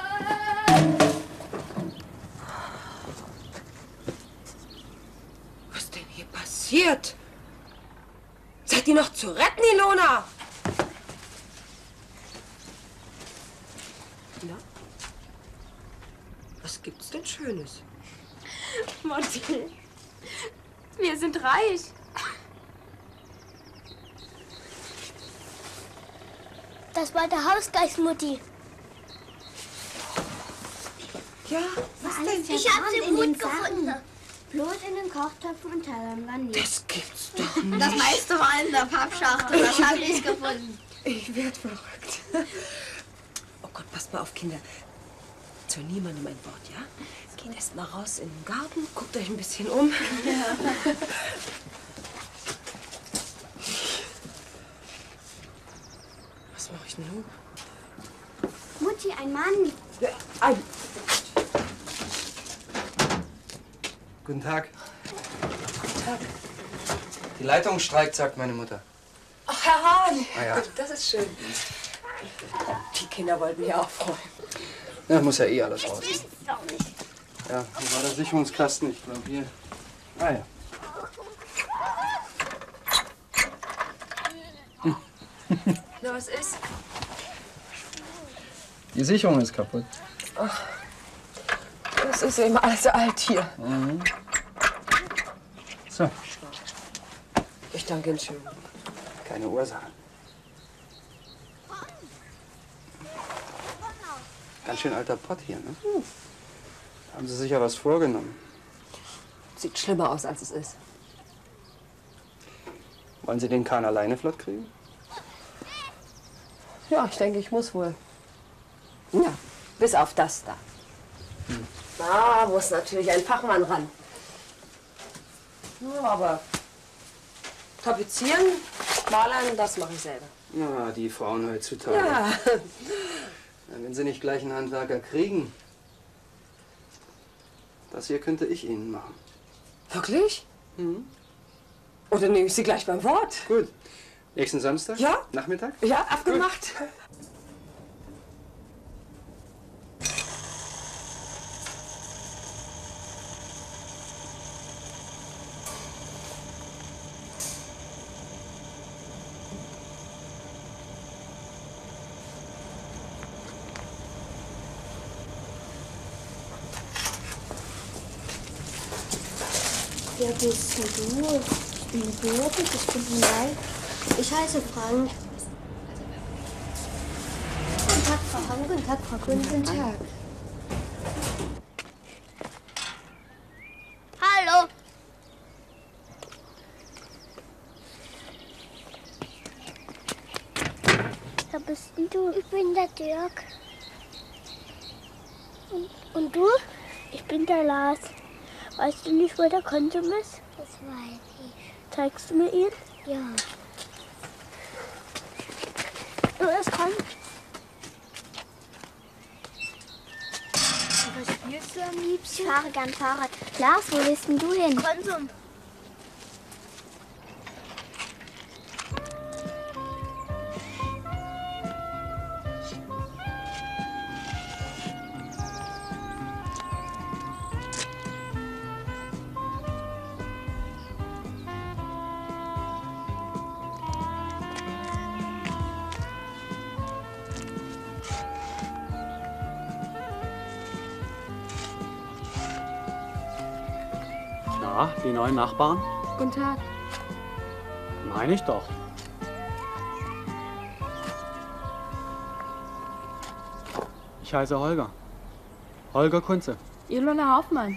[SPEAKER 9] Was ist denn hier passiert? Seid ihr noch zu retten, Ilona? Na? Was gibt's denn Schönes?
[SPEAKER 13] Mutti, wir sind reich.
[SPEAKER 11] Das war der Hausgeist, Mutti.
[SPEAKER 9] Ja, was denn?
[SPEAKER 11] Ich hab's im Hut gefunden. Blut in den Kochtöpfen und Tellern war nicht.
[SPEAKER 9] Das gibt's doch nicht.
[SPEAKER 11] Das meiste war in der Pappschachtel. Das hab ich gefunden.
[SPEAKER 9] Ich werd verrückt. Oh Gott, passt mal auf, Kinder. Zu niemandem ein Wort, ja? Geht erst mal raus in den Garten, guckt euch ein bisschen um. Ja. Was mache ich denn nun?
[SPEAKER 11] Mutti, ein Mann.
[SPEAKER 9] Ja, ein.
[SPEAKER 20] Guten Tag. Guten Tag. Die Leitung streikt, sagt meine Mutter.
[SPEAKER 9] Ach, Herr Hahn.
[SPEAKER 20] Ah, ja.
[SPEAKER 9] Das ist schön. Die Kinder wollten ja auch freuen.
[SPEAKER 20] Ja, muss ja eh alles raus. Ja, wo war der Sicherungskasten? Ich glaube hier. Ah ja.
[SPEAKER 9] Na, was ist?
[SPEAKER 20] Die Sicherung ist kaputt.
[SPEAKER 9] Ach, das ist eben alles alt hier.
[SPEAKER 20] Mhm. So.
[SPEAKER 9] Ich danke Ihnen schön.
[SPEAKER 20] Keine Ursache. Ganz schön alter Pott hier, ne?
[SPEAKER 9] Hm.
[SPEAKER 20] Haben Sie sicher was vorgenommen?
[SPEAKER 9] Sieht schlimmer aus, als es ist.
[SPEAKER 20] Wollen Sie den Kahn alleine flott kriegen?
[SPEAKER 9] Ja, ich denke, ich muss wohl. Ja, bis auf das da.
[SPEAKER 20] Hm.
[SPEAKER 9] Da muss natürlich ein Fachmann ran. Ja, aber tapezieren, malern, das mache ich selber.
[SPEAKER 20] Na, die Frauen heutzutage.
[SPEAKER 9] Ja.
[SPEAKER 20] Ja, wenn Sie nicht gleich einen Handwerker kriegen, das hier könnte ich Ihnen machen.
[SPEAKER 9] Wirklich?
[SPEAKER 20] Mhm.
[SPEAKER 9] Oder nehme ich Sie gleich beim Wort?
[SPEAKER 20] Gut. Nächsten Samstag?
[SPEAKER 9] Ja.
[SPEAKER 20] Nachmittag?
[SPEAKER 9] Ja, abgemacht. Gut.
[SPEAKER 11] Wer bist denn du? Ich bin Birgit, ich bin Nein. Ich heiße Frank. Guten Tag, Frau Hahn. Guten Tag, Frau Kuhn.
[SPEAKER 5] Guten Tag.
[SPEAKER 11] Hallo. Wer bist denn du? Ich bin der Dirk. Und, und du? Ich bin der Lars. Weißt du nicht, wo der Konsum ist? Das weiß ich. Zeigst du mir ihn? Ja. Los, komm. Was spielst du am liebsten? Ich fahre gern Fahrrad. Lars, wo willst denn du hin? Konsum.
[SPEAKER 17] Na, die neuen Nachbarn?
[SPEAKER 13] Guten Tag.
[SPEAKER 17] Meine ich doch. Ich heiße Holger. Holger Kunze.
[SPEAKER 13] Ilona Hoffmann.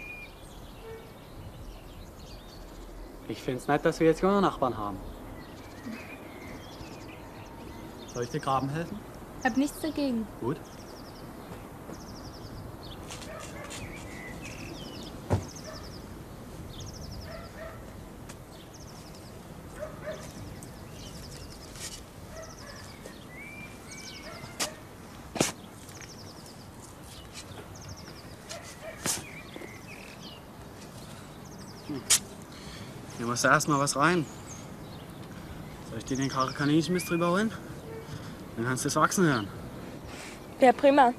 [SPEAKER 17] Ich find's nett, dass wir jetzt junge Nachbarn haben. Soll ich dir graben helfen?
[SPEAKER 13] Hab nichts dagegen.
[SPEAKER 17] Gut. Hier muss da erstmal was rein. Soll ich dir den Kaninchenmist drüber holen? Dann kannst du es wachsen hören.
[SPEAKER 13] Ja, prima.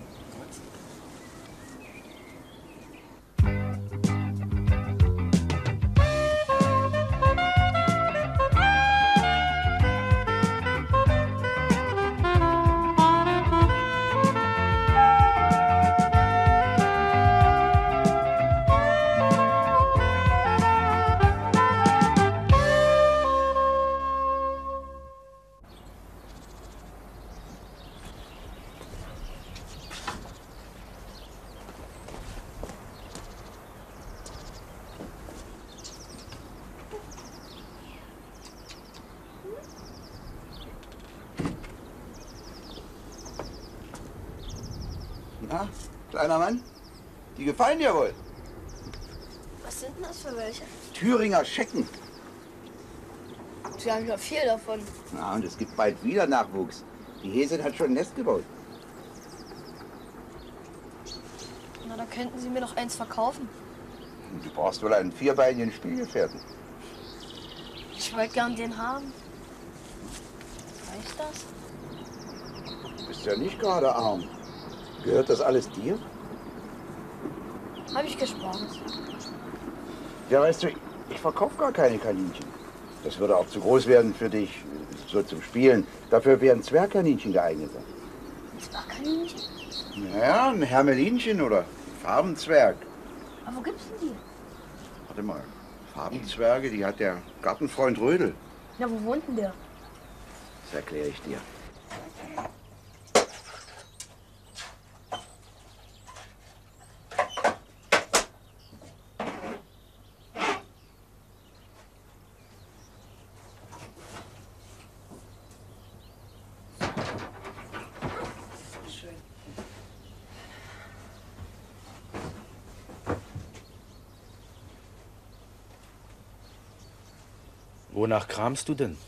[SPEAKER 16] Na, kleiner Mann, die gefallen dir wohl.
[SPEAKER 12] Was sind denn das für welche?
[SPEAKER 16] Thüringer Schecken.
[SPEAKER 12] Sie haben ja viel davon.
[SPEAKER 16] Na, und es gibt bald wieder Nachwuchs. Die Hese hat schon ein Nest gebaut.
[SPEAKER 12] Na, da könnten Sie mir noch eins verkaufen.
[SPEAKER 16] Du brauchst wohl einen vierbeinigen Spielgefährten.
[SPEAKER 12] Ich wollte gern den haben. Reicht das?
[SPEAKER 16] Du bist ja nicht gerade arm. Gehört das alles dir?
[SPEAKER 12] Habe ich gespart.
[SPEAKER 16] Ja, weißt du, ich verkaufe gar keine Kaninchen. Das würde auch zu groß werden für dich, so zum Spielen. Dafür wären Zwergkaninchen geeigneter.
[SPEAKER 12] Zwergkaninchen?
[SPEAKER 16] Naja, ein Hermelinchen oder Farbenzwerg.
[SPEAKER 12] Aber wo gibt's denn die?
[SPEAKER 16] Warte mal, Farbenzwerge, die hat der Gartenfreund Rödel.
[SPEAKER 12] Na, wo wohnt denn der?
[SPEAKER 16] Das erkläre ich dir.
[SPEAKER 14] Wonach kramst du denn?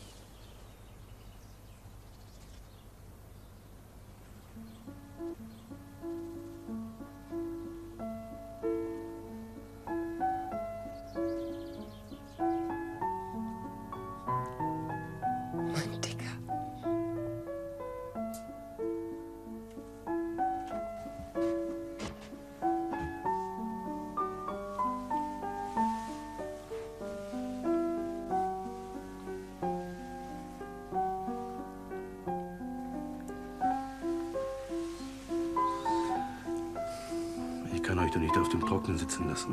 [SPEAKER 9] Mein Dicker.
[SPEAKER 14] Ich kann euch doch nicht auf dem Trocknen sitzen lassen.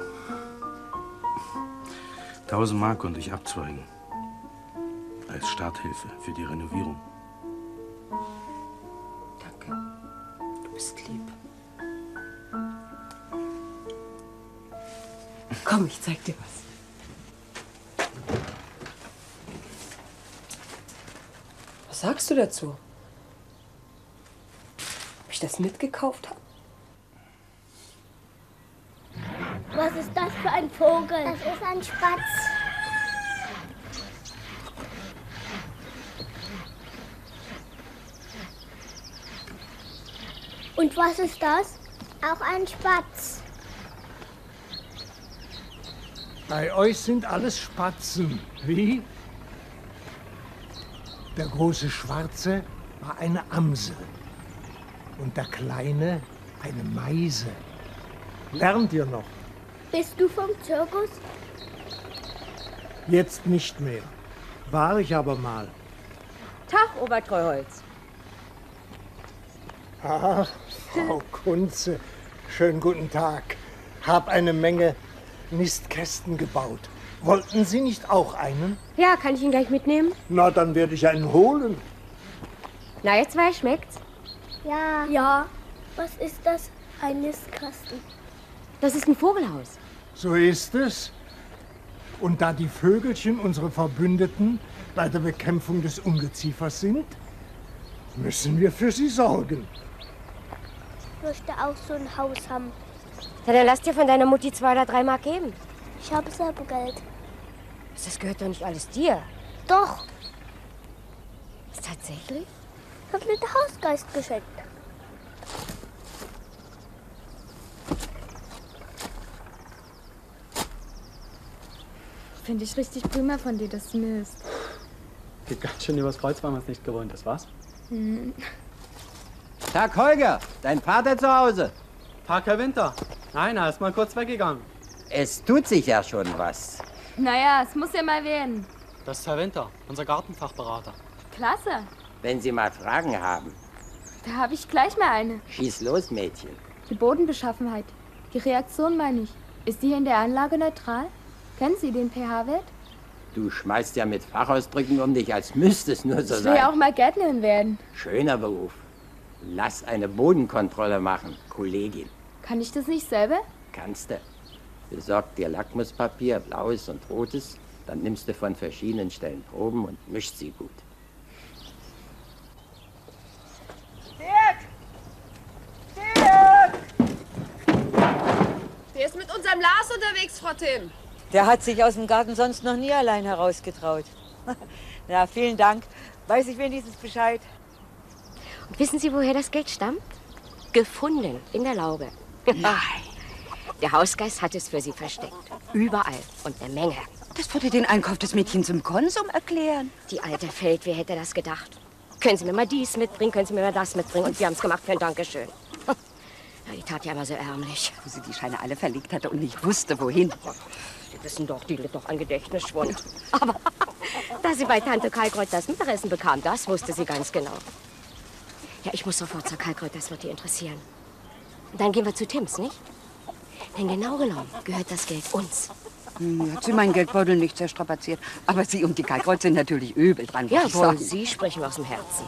[SPEAKER 14] Tausend Mark konnte ich abzweigen. Als Starthilfe für die Renovierung.
[SPEAKER 9] Danke. Du bist lieb. Komm, ich zeig dir was. Was sagst du dazu? Ob ich das mitgekauft habe?
[SPEAKER 11] Was ist das für ein Vogel? Das ist ein Spatz. Und was ist das? Auch ein Spatz.
[SPEAKER 21] Bei euch sind alles Spatzen. Wie? Der große Schwarze war eine Amsel und der Kleine eine Meise. Lernt ihr noch?
[SPEAKER 11] Bist du vom Zirkus?
[SPEAKER 21] Jetzt nicht mehr. War ich aber mal.
[SPEAKER 15] Tag, Obertreuholz.
[SPEAKER 21] Ah, Frau Kunze, schönen guten Tag. Hab eine Menge Nistkästen gebaut. Wollten Sie nicht auch einen?
[SPEAKER 10] Ja, kann ich ihn gleich mitnehmen?
[SPEAKER 21] Na, dann werde ich einen holen.
[SPEAKER 10] Na, jetzt zwei schmeckt's?
[SPEAKER 11] Ja. Ja. Was ist das? Ein Nistkasten.
[SPEAKER 10] Das ist ein Vogelhaus.
[SPEAKER 21] So ist es. Und da die Vögelchen unsere Verbündeten bei der Bekämpfung des Ungeziefers sind, müssen wir für sie sorgen.
[SPEAKER 11] Ich möchte auch so ein Haus haben.
[SPEAKER 10] Na, dann lass dir von deiner Mutti zwei oder drei Mark geben.
[SPEAKER 11] Ich habe selber Geld.
[SPEAKER 10] Das gehört doch nicht alles dir.
[SPEAKER 11] Doch.
[SPEAKER 10] Was, tatsächlich?
[SPEAKER 11] Hat mir der Hausgeist geschenkt.
[SPEAKER 13] Finde ich richtig prima von dir, dass du misst.
[SPEAKER 20] Geht ganz schön übers Kreuz, weil man es nicht gewohnt ist, was?
[SPEAKER 13] Hm.
[SPEAKER 6] Tag, Holger, dein Vater zu Hause.
[SPEAKER 20] Tag, Herr Winter. Nein, er ist mal kurz weggegangen.
[SPEAKER 6] Es tut sich ja schon was.
[SPEAKER 13] Naja, es muss ja mal werden.
[SPEAKER 20] Das ist Herr Winter, unser Gartenfachberater.
[SPEAKER 13] Klasse.
[SPEAKER 6] Wenn Sie mal Fragen haben,
[SPEAKER 13] Da habe ich gleich mal eine.
[SPEAKER 6] schieß los, Mädchen.
[SPEAKER 13] Die Bodenbeschaffenheit. Die Reaktion meine ich. Ist die in der Anlage neutral? Kennen Sie den pH-Wert?
[SPEAKER 6] Du schmeißt ja mit Fachausdrücken um dich, als müsste es nur so
[SPEAKER 13] Ich will ja
[SPEAKER 6] sein.
[SPEAKER 13] auch mal Gärtnerin werden.
[SPEAKER 6] Schöner Beruf. Lass eine Bodenkontrolle machen, Kollegin.
[SPEAKER 13] Kann ich das nicht selber?
[SPEAKER 6] Kannst du. Besorg dir Lackmuspapier, blaues und rotes. Dann nimmst du von verschiedenen Stellen Proben und mischst sie gut.
[SPEAKER 9] Dirk! Dirk! Der ist mit unserem Lars unterwegs, Frau Tim.
[SPEAKER 15] Der hat sich aus dem Garten sonst noch nie allein herausgetraut. Ja, vielen Dank. Weiß ich wenigstens Bescheid.
[SPEAKER 10] Und wissen Sie, woher das Geld stammt? Gefunden in der Laube.
[SPEAKER 15] Nein.
[SPEAKER 10] Der Hausgeist hat es für sie versteckt. Überall und eine Menge.
[SPEAKER 15] Das würde den Einkauf des Mädchens im Konsum erklären.
[SPEAKER 10] Die alte Feldweh hätte das gedacht. Können Sie mir mal dies mitbringen, können Sie mir mal das mitbringen. Und wir haben es gemacht für ein Dankeschön. Ja, die tat ja immer so ärmlich.
[SPEAKER 15] Wo sie die Scheine alle verlegt hatte und nicht wusste, wohin.
[SPEAKER 10] Sie wissen doch, die litt doch an Gedächtnisschwund. Aber dass sie bei Tante Kalkreuth das Mittagessen bekam, das wusste sie ganz genau. Ja, ich muss sofort zur Kalkreuth, das wird die interessieren. Dann gehen wir zu Tims, nicht? Denn genau genommen gehört das Geld uns.
[SPEAKER 15] Hm, hat sie meinen Geldbeutel nicht zerstrapaziert. Aber Sie und die Kalkreuth sind natürlich übel dran. muss ich
[SPEAKER 10] Jawohl,
[SPEAKER 15] sagen.
[SPEAKER 10] Sie sprechen aus dem Herzen.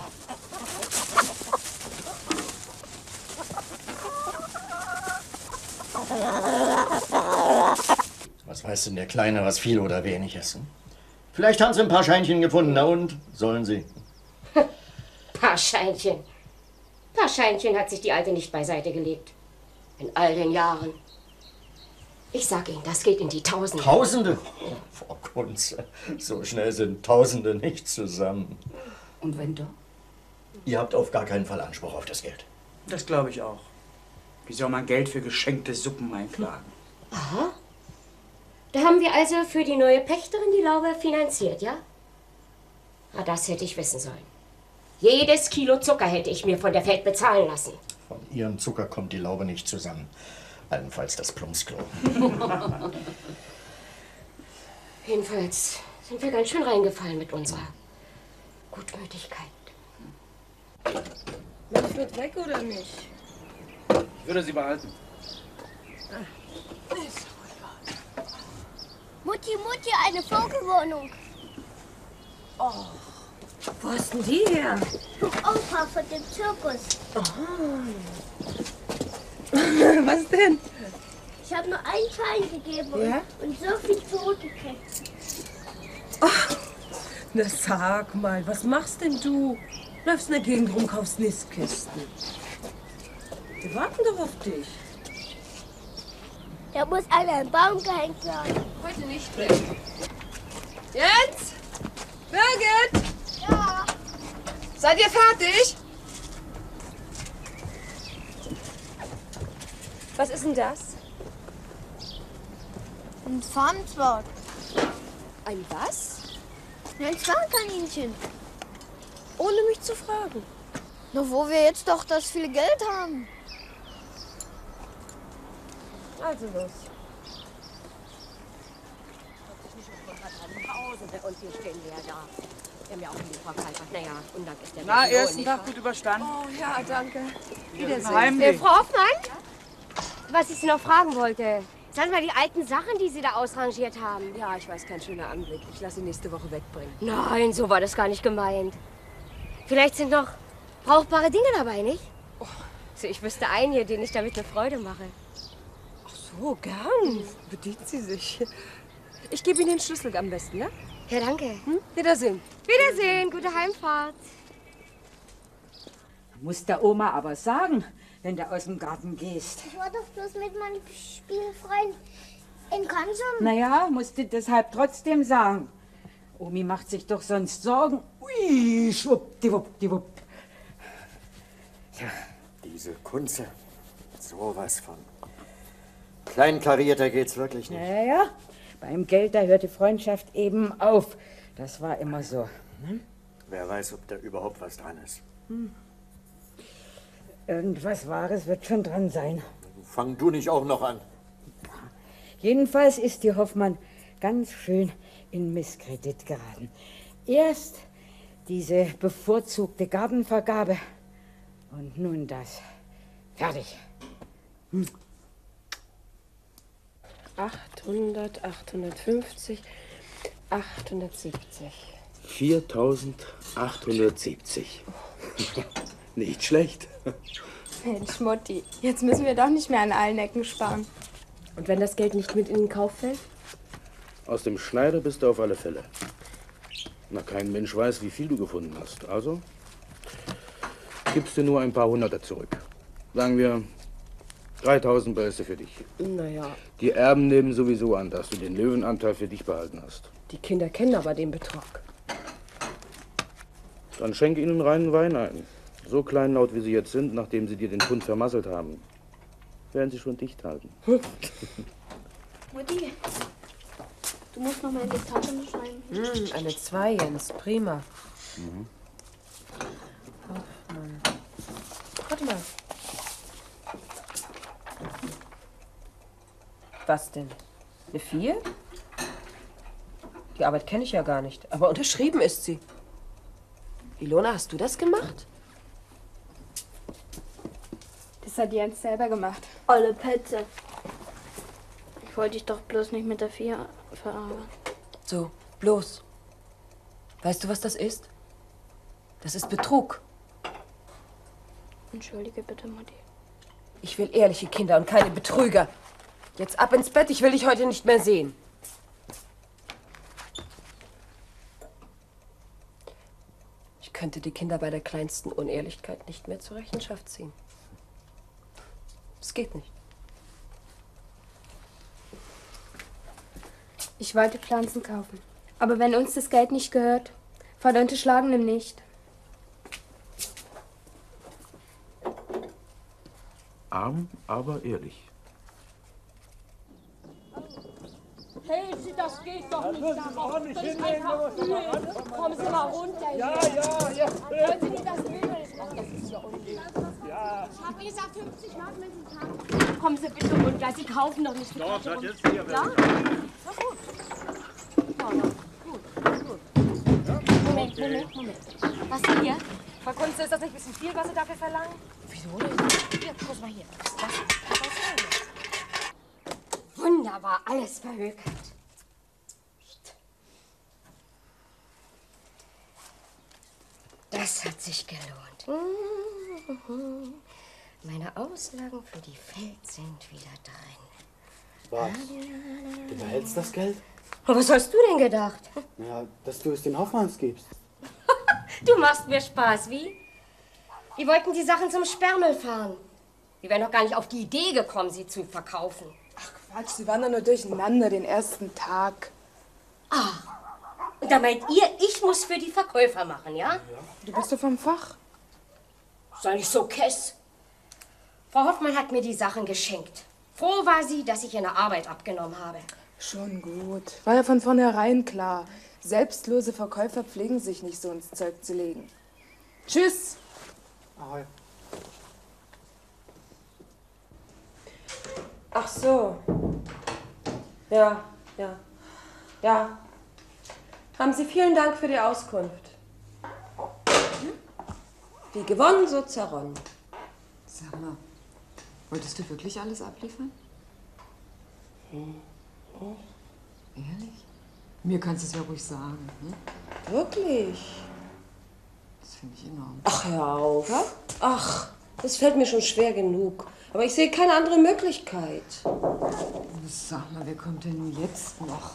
[SPEAKER 1] Was weiß denn der Kleine, was viel oder wenig ist? Hm? Vielleicht haben sie ein paar Scheinchen gefunden. Na und? Sollen sie?
[SPEAKER 10] Paar Scheinchen. Paar Scheinchen hat sich die Alte nicht beiseite gelegt. In all den Jahren. Ich sag Ihnen, das geht in die Tausende.
[SPEAKER 1] Tausende? Oh, Frau Kunze, so schnell sind Tausende nicht zusammen.
[SPEAKER 15] Und wenn doch?
[SPEAKER 1] Ihr habt auf gar keinen Fall Anspruch auf das Geld.
[SPEAKER 14] Das glaube ich auch. Wie soll man Geld für geschenkte Suppen einklagen?
[SPEAKER 10] Aha. Da haben wir also für die neue Pächterin die Laube finanziert, ja? Na, das hätte ich wissen sollen. Jedes Kilo Zucker hätte ich mir von der Feld bezahlen lassen.
[SPEAKER 1] Von ihrem Zucker kommt die Laube nicht zusammen. Allenfalls das Plumpsklo.
[SPEAKER 10] Jedenfalls sind wir ganz schön reingefallen mit unserer Gutmütigkeit.
[SPEAKER 9] Manfred weg oder nicht?
[SPEAKER 14] Ich würde sie behalten.
[SPEAKER 11] Mutti, Mutti, eine Vogelwohnung.
[SPEAKER 9] Oh, wo hast denn die her?
[SPEAKER 11] Vom Opa von dem Zirkus.
[SPEAKER 9] Was denn?
[SPEAKER 11] Ich habe nur einen Schein gegeben
[SPEAKER 9] Ja?
[SPEAKER 11] und so viel zurückgekriegt.
[SPEAKER 9] Na sag mal, was machst denn du? Läufst in der Gegend rum, kaufst Nistkisten. Wir warten doch auf dich.
[SPEAKER 11] Da muss an einen Baum gehängt werden.
[SPEAKER 9] Heute nicht mehr. Jens? Birgit?
[SPEAKER 11] Ja.
[SPEAKER 9] Seid ihr fertig? Was ist denn das?
[SPEAKER 11] Ein Farmzwerg.
[SPEAKER 9] Ein was?
[SPEAKER 11] Ein Zwergkaninchen.
[SPEAKER 9] Ohne mich zu fragen.
[SPEAKER 11] Na, wo wir jetzt doch das viel Geld haben.
[SPEAKER 9] Also los.
[SPEAKER 10] Und wir stehen leer da. Wir haben ja auch einen Lieferkalter. Naja, Undank ist der
[SPEAKER 14] Na,
[SPEAKER 10] Welt
[SPEAKER 14] ersten
[SPEAKER 10] nicht
[SPEAKER 14] Tag
[SPEAKER 10] wahr?
[SPEAKER 14] gut überstanden.
[SPEAKER 9] Oh ja, danke.
[SPEAKER 14] Wiedersehen. Heimlich.
[SPEAKER 10] Äh, Frau Hoffmann? Was ich Sie noch fragen wollte. Sagen Sie mal die alten Sachen, die Sie da ausrangiert haben.
[SPEAKER 19] Ja, ich weiß, kein schöner Anblick. Ich lasse sie nächste Woche wegbringen.
[SPEAKER 10] Nein, so war das gar nicht gemeint. Vielleicht sind noch brauchbare Dinge dabei, nicht?
[SPEAKER 19] Oh.
[SPEAKER 10] So, ich wüsste einen hier, den ich damit eine Freude mache.
[SPEAKER 19] Ach so, gern. Bedient Sie sich. Ich gebe Ihnen den Schlüssel am besten, ja?
[SPEAKER 10] Ja, danke.
[SPEAKER 19] Hm? Wiedersehen.
[SPEAKER 10] Wiedersehen, gute Heimfahrt.
[SPEAKER 15] Muss der Oma aber sagen, wenn du aus dem Garten gehst.
[SPEAKER 11] Ich war doch bloß mit meinem Spielfreund in Konsum.
[SPEAKER 15] Naja, musst du deshalb trotzdem sagen. Omi macht sich doch sonst Sorgen. Ui, schwuppdiwuppdiwupp.
[SPEAKER 1] Ja, diese Kunze. Sowas von. Kleinkarierter geht's wirklich nicht.
[SPEAKER 15] Ja, ja. Beim Geld, da hört die Freundschaft eben auf. Das war immer so. Ne?
[SPEAKER 1] Wer weiß, ob da überhaupt was dran ist.
[SPEAKER 15] Hm. Irgendwas Wahres wird schon dran sein.
[SPEAKER 1] Fang du nicht auch noch an.
[SPEAKER 15] Jedenfalls ist die Hoffmann ganz schön in Misskredit geraten. Erst diese bevorzugte Gartenvergabe und nun das. Fertig. Hm.
[SPEAKER 9] achthundert, achthundertfünfzig, achthundertsiebzig.
[SPEAKER 14] viertausendachthundertsiebzig. Nicht schlecht.
[SPEAKER 13] Mensch, Mutti, jetzt müssen wir doch nicht mehr an allen Ecken sparen.
[SPEAKER 9] Und wenn das Geld nicht mit in den Kauf fällt?
[SPEAKER 14] Aus dem Schneider bist du auf alle Fälle. Na, kein Mensch weiß, wie viel du gefunden hast. Also gibst du nur ein paar Hunderter zurück. Sagen wir dreitausend Böse für dich.
[SPEAKER 9] Naja,
[SPEAKER 14] Die Erben nehmen sowieso an, dass du den Löwenanteil für dich behalten hast.
[SPEAKER 9] die Kinder kennen aber den Betrag.
[SPEAKER 14] Dann schenk ihnen reinen Wein ein. So kleinlaut, wie sie jetzt sind, nachdem sie dir den Pfund vermasselt haben.
[SPEAKER 2] werden sie schon dicht halten.
[SPEAKER 12] Mutti, du musst noch mal ein Diktat unterschreiben.
[SPEAKER 9] Hm, eine zwei, Jens. Prima.
[SPEAKER 2] Mhm.
[SPEAKER 9] Hoffmann. Warte mal. Was denn? Eine vier? Die Arbeit kenne ich ja gar nicht. Aber unterschrieben ist sie. Ilona, hast du das gemacht?
[SPEAKER 13] Das hat Jens selber gemacht.
[SPEAKER 12] Olle Petze. Ich wollte dich doch bloß nicht mit der vier verärgern.
[SPEAKER 9] So, bloß. Weißt du, was das ist? Das ist Betrug.
[SPEAKER 12] Entschuldige bitte, Mutti.
[SPEAKER 9] Ich will ehrliche Kinder und keine Betrüger. Jetzt ab ins Bett, ich will dich heute nicht mehr sehen. Ich könnte die Kinder bei der kleinsten Unehrlichkeit nicht mehr zur Rechenschaft ziehen. Es geht nicht.
[SPEAKER 13] Ich wollte Pflanzen kaufen. Aber wenn uns das Geld nicht gehört, Vater unterschlagen ihm nicht.
[SPEAKER 2] Arm, aber ehrlich.
[SPEAKER 10] Hey, Sie, das geht doch nicht. Das ist einfach viel. Kommen Sie mal runter.
[SPEAKER 21] Ja, ja, ja.
[SPEAKER 10] Wollen Sie nicht das Bild? Das ist ja unmöglich.
[SPEAKER 21] Ja.
[SPEAKER 10] Ich habe gesagt fünfzig Mark, wenn Sie haben. Kommen Sie bitte runter. Sie kaufen doch nicht für
[SPEAKER 21] Doch, das ist hier.
[SPEAKER 10] Ja? Na gut. Ja, ja. Gut, gut. Moment, Moment, Moment. Was denn hier?
[SPEAKER 9] Frau Kunze, ist das nicht ein bisschen viel, was Sie dafür verlangen?
[SPEAKER 10] Wieso denn? Hier, guck mal hier. Was ist das? Was ist das? Wunderbar, alles verhökert. Das hat sich gelohnt. Meine Auslagen für die Feld sind wieder drin.
[SPEAKER 20] Was? Du behältst das Geld?
[SPEAKER 10] Und was hast du denn gedacht?
[SPEAKER 20] Ja, dass du es den Hoffmanns gibst.
[SPEAKER 10] Du machst mir Spaß, wie? Die wollten die Sachen zum Sperrmüll fahren. Die wären doch gar nicht auf die Idee gekommen, sie zu verkaufen.
[SPEAKER 19] Quatsch, sie waren doch nur durcheinander den ersten Tag.
[SPEAKER 10] Ah, und da meint ihr, ich muss für die Verkäufer machen, ja?
[SPEAKER 19] Du bist doch vom Fach.
[SPEAKER 10] Sei nicht so kess. Frau Hoffmann hat mir die Sachen geschenkt. Froh war sie, dass ich ihr eine Arbeit abgenommen habe.
[SPEAKER 19] Schon gut. War ja von vornherein klar. Selbstlose Verkäufer pflegen sich nicht so ins Zeug zu legen. Tschüss.
[SPEAKER 20] Ahoi.
[SPEAKER 9] Ach so. Ja, ja. Ja. Haben Sie vielen Dank für die Auskunft. Wie gewonnen, so zerronnen.
[SPEAKER 5] Sag mal, wolltest du wirklich alles abliefern?
[SPEAKER 9] Hm. Oh.
[SPEAKER 5] Ehrlich? Mir kannst du es ja ruhig sagen. Hm?
[SPEAKER 9] Wirklich?
[SPEAKER 5] Das finde ich enorm.
[SPEAKER 9] Ach, hör auf. Ja? Ach, das fällt mir schon schwer genug. Aber ich sehe keine andere Möglichkeit.
[SPEAKER 5] Sag mal, wer kommt denn nun jetzt noch?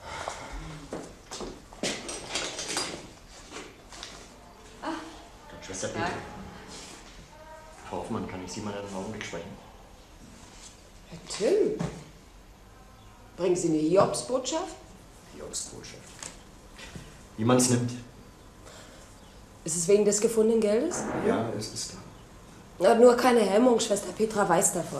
[SPEAKER 1] Ah. Schwester Peter. Frau Hoffmann, kann ich Sie mal einen Augenblick sprechen?
[SPEAKER 9] Herr Tim, bringen Sie eine Hiobsbotschaft?
[SPEAKER 1] Hiobsbotschaft. Wie man es nimmt.
[SPEAKER 9] Ist es wegen des gefundenen Geldes?
[SPEAKER 1] Ja, es ist klar.
[SPEAKER 9] Na, nur keine Hemmung, Schwester Petra weiß davon.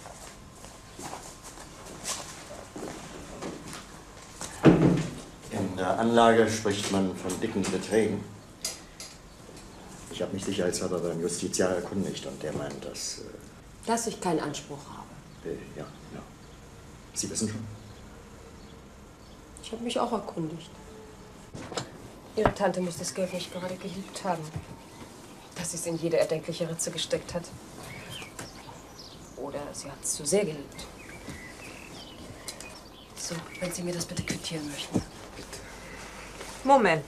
[SPEAKER 1] In der Anlage spricht man von dicken Beträgen. Ich habe mich sicherheitshalber beim Justiziar erkundigt und der meint, dass... Äh,
[SPEAKER 9] Dass ich keinen Anspruch habe.
[SPEAKER 1] äh, ja, ja. Sie wissen schon.
[SPEAKER 9] Ich habe mich auch erkundigt. Ihre Tante muss das Geld nicht gerade geliebt haben, dass sie es in jede erdenkliche Ritze gesteckt hat. Oder sie hat es zu sehr geliebt. So, wenn Sie mir das bitte quittieren möchten.
[SPEAKER 1] Bitte.
[SPEAKER 19] Moment.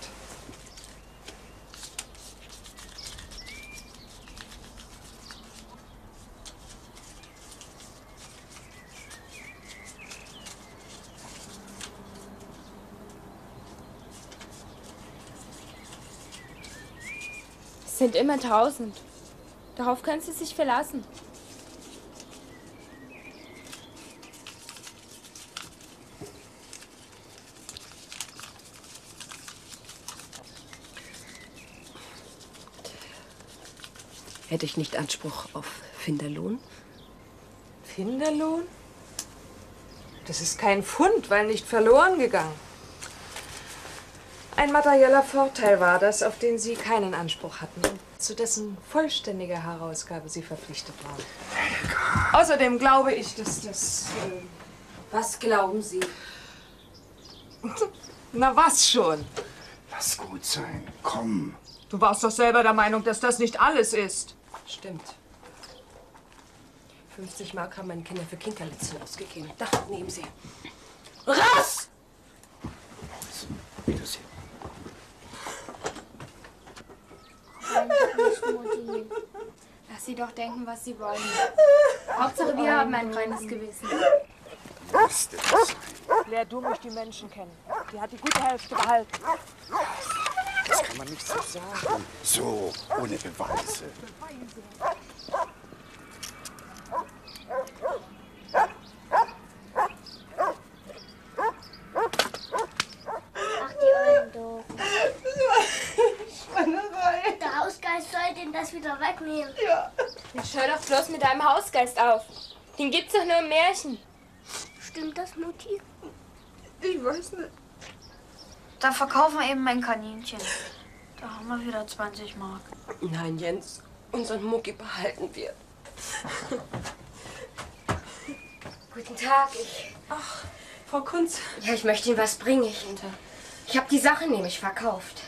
[SPEAKER 13] Es sind immer tausend. Darauf können Sie sich verlassen.
[SPEAKER 9] Hätte ich nicht Anspruch auf Finderlohn?
[SPEAKER 19] Kinderlohn? Das ist kein Pfund, weil nicht verloren gegangen. Ein materieller Vorteil war das, auf den Sie keinen Anspruch hatten und zu dessen vollständiger Herausgabe Sie verpflichtet waren. Helga. Außerdem glaube ich, dass das... Äh,
[SPEAKER 9] Was glauben Sie?
[SPEAKER 19] Na was schon?
[SPEAKER 14] Lass gut sein, komm.
[SPEAKER 19] Du warst doch selber der Meinung, dass das nicht alles ist.
[SPEAKER 9] Stimmt. fünfzig Mark haben meine Kinder für Kinkerlitzchen ausgegeben. Da, nehmen Sie. Raus!
[SPEAKER 14] Wiedersehen.
[SPEAKER 13] Lass sie doch denken, was sie wollen. Hauptsache, wir haben ein reines Gewissen.
[SPEAKER 14] Müsste das sein?
[SPEAKER 19] Lehr du mich die Menschen kennen. Die hat die gute Hälfte behalten.
[SPEAKER 14] Das kann man nicht so sagen. So, ohne Beweise.
[SPEAKER 11] Ach, die Eulen doof. Der Hausgeist soll den das wieder wegnehmen.
[SPEAKER 13] Ja. Jetzt hör doch bloß mit deinem Hausgeist auf. Den gibt's doch nur im Märchen.
[SPEAKER 11] Stimmt das, Mutti?
[SPEAKER 12] Ich weiß nicht. Dann verkaufen wir eben mein Kaninchen. Da haben wir wieder zwanzig Mark.
[SPEAKER 9] Nein, Jens, unseren Mucki behalten wir.
[SPEAKER 10] Guten Tag, ich...
[SPEAKER 9] Ach, Frau Kunz.
[SPEAKER 10] Ja, ich möchte Ihnen was bringen. Ich, ich habe die Sachen nämlich verkauft.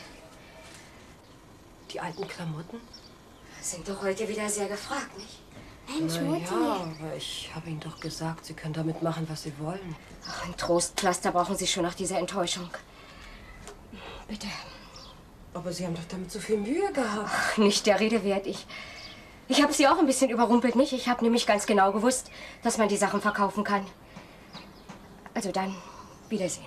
[SPEAKER 9] Die alten Klamotten?
[SPEAKER 10] Sind doch heute wieder sehr gefragt, nicht?
[SPEAKER 11] Mensch,
[SPEAKER 9] Na
[SPEAKER 11] Mutti.
[SPEAKER 9] ja, aber ich habe Ihnen doch gesagt, Sie können damit machen, was Sie wollen.
[SPEAKER 10] Ach, ein Trostpflaster brauchen Sie schon nach dieser Enttäuschung. Bitte.
[SPEAKER 9] Aber Sie haben doch damit so viel Mühe gehabt.
[SPEAKER 10] Ach, nicht der Rede wert. Ich, ich habe Sie auch ein bisschen überrumpelt, nicht? Ich habe nämlich ganz genau gewusst, dass man die Sachen verkaufen kann. Also dann, Wiedersehen.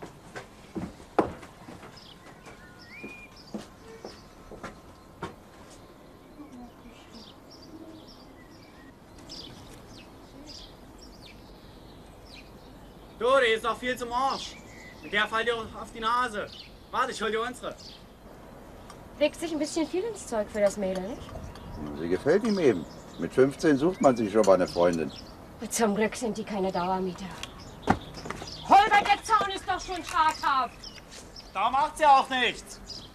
[SPEAKER 17] Du, die ist noch viel zum Arsch. Mit der fallt ihr auf die Nase. Warte, ich hol dir unsere.
[SPEAKER 10] Legt sich ein bisschen viel ins Zeug für das Mädel, nicht?
[SPEAKER 16] Sie gefällt ihm eben. Mit fünfzehn sucht man sich schon mal eine Freundin.
[SPEAKER 10] Zum Glück sind die keine Dauermieter.
[SPEAKER 13] Holger, der Zaun ist doch schon schadhaft.
[SPEAKER 17] Da macht's ja auch nichts.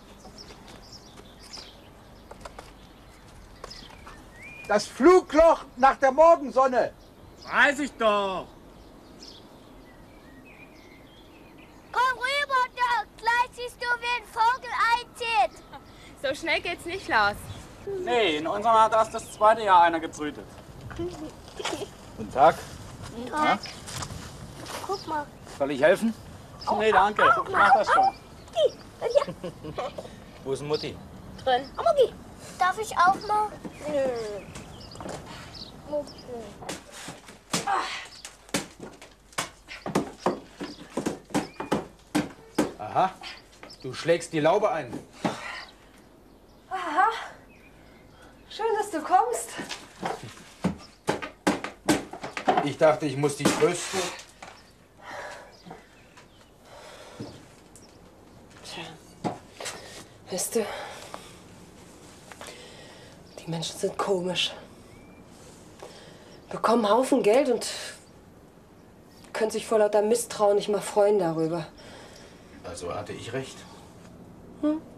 [SPEAKER 14] Das Flugloch nach der Morgensonne.
[SPEAKER 17] Weiß ich doch.
[SPEAKER 11] Komm rüber, Doc. Gleich siehst du, wie ein Vogel einzieht.
[SPEAKER 13] So schnell geht's nicht, Lars.
[SPEAKER 17] Nee, in unserem hat erst das zweite Jahr einer gebrütet.
[SPEAKER 14] Guten Tag.
[SPEAKER 11] Tag. Guck mal.
[SPEAKER 17] Soll ich helfen?
[SPEAKER 11] Oh,
[SPEAKER 17] Nee, danke.
[SPEAKER 11] oh,
[SPEAKER 17] Ich mach das schon.
[SPEAKER 11] Oh, ja.
[SPEAKER 6] Wo ist denn Mutti?
[SPEAKER 11] Drin. Oh, Mutti. Darf ich auch mal? Nö. Mutti.
[SPEAKER 14] Aha, du schlägst die Laube ein.
[SPEAKER 19] Aha. Schön, dass du kommst.
[SPEAKER 14] Ich dachte, ich muss dich trösten.
[SPEAKER 9] Tja, weißt du, die Menschen sind komisch. Bekommen Haufen Geld und können sich vor lauter Misstrauen nicht mal freuen darüber.
[SPEAKER 14] Also hatte ich recht.
[SPEAKER 9] Hm?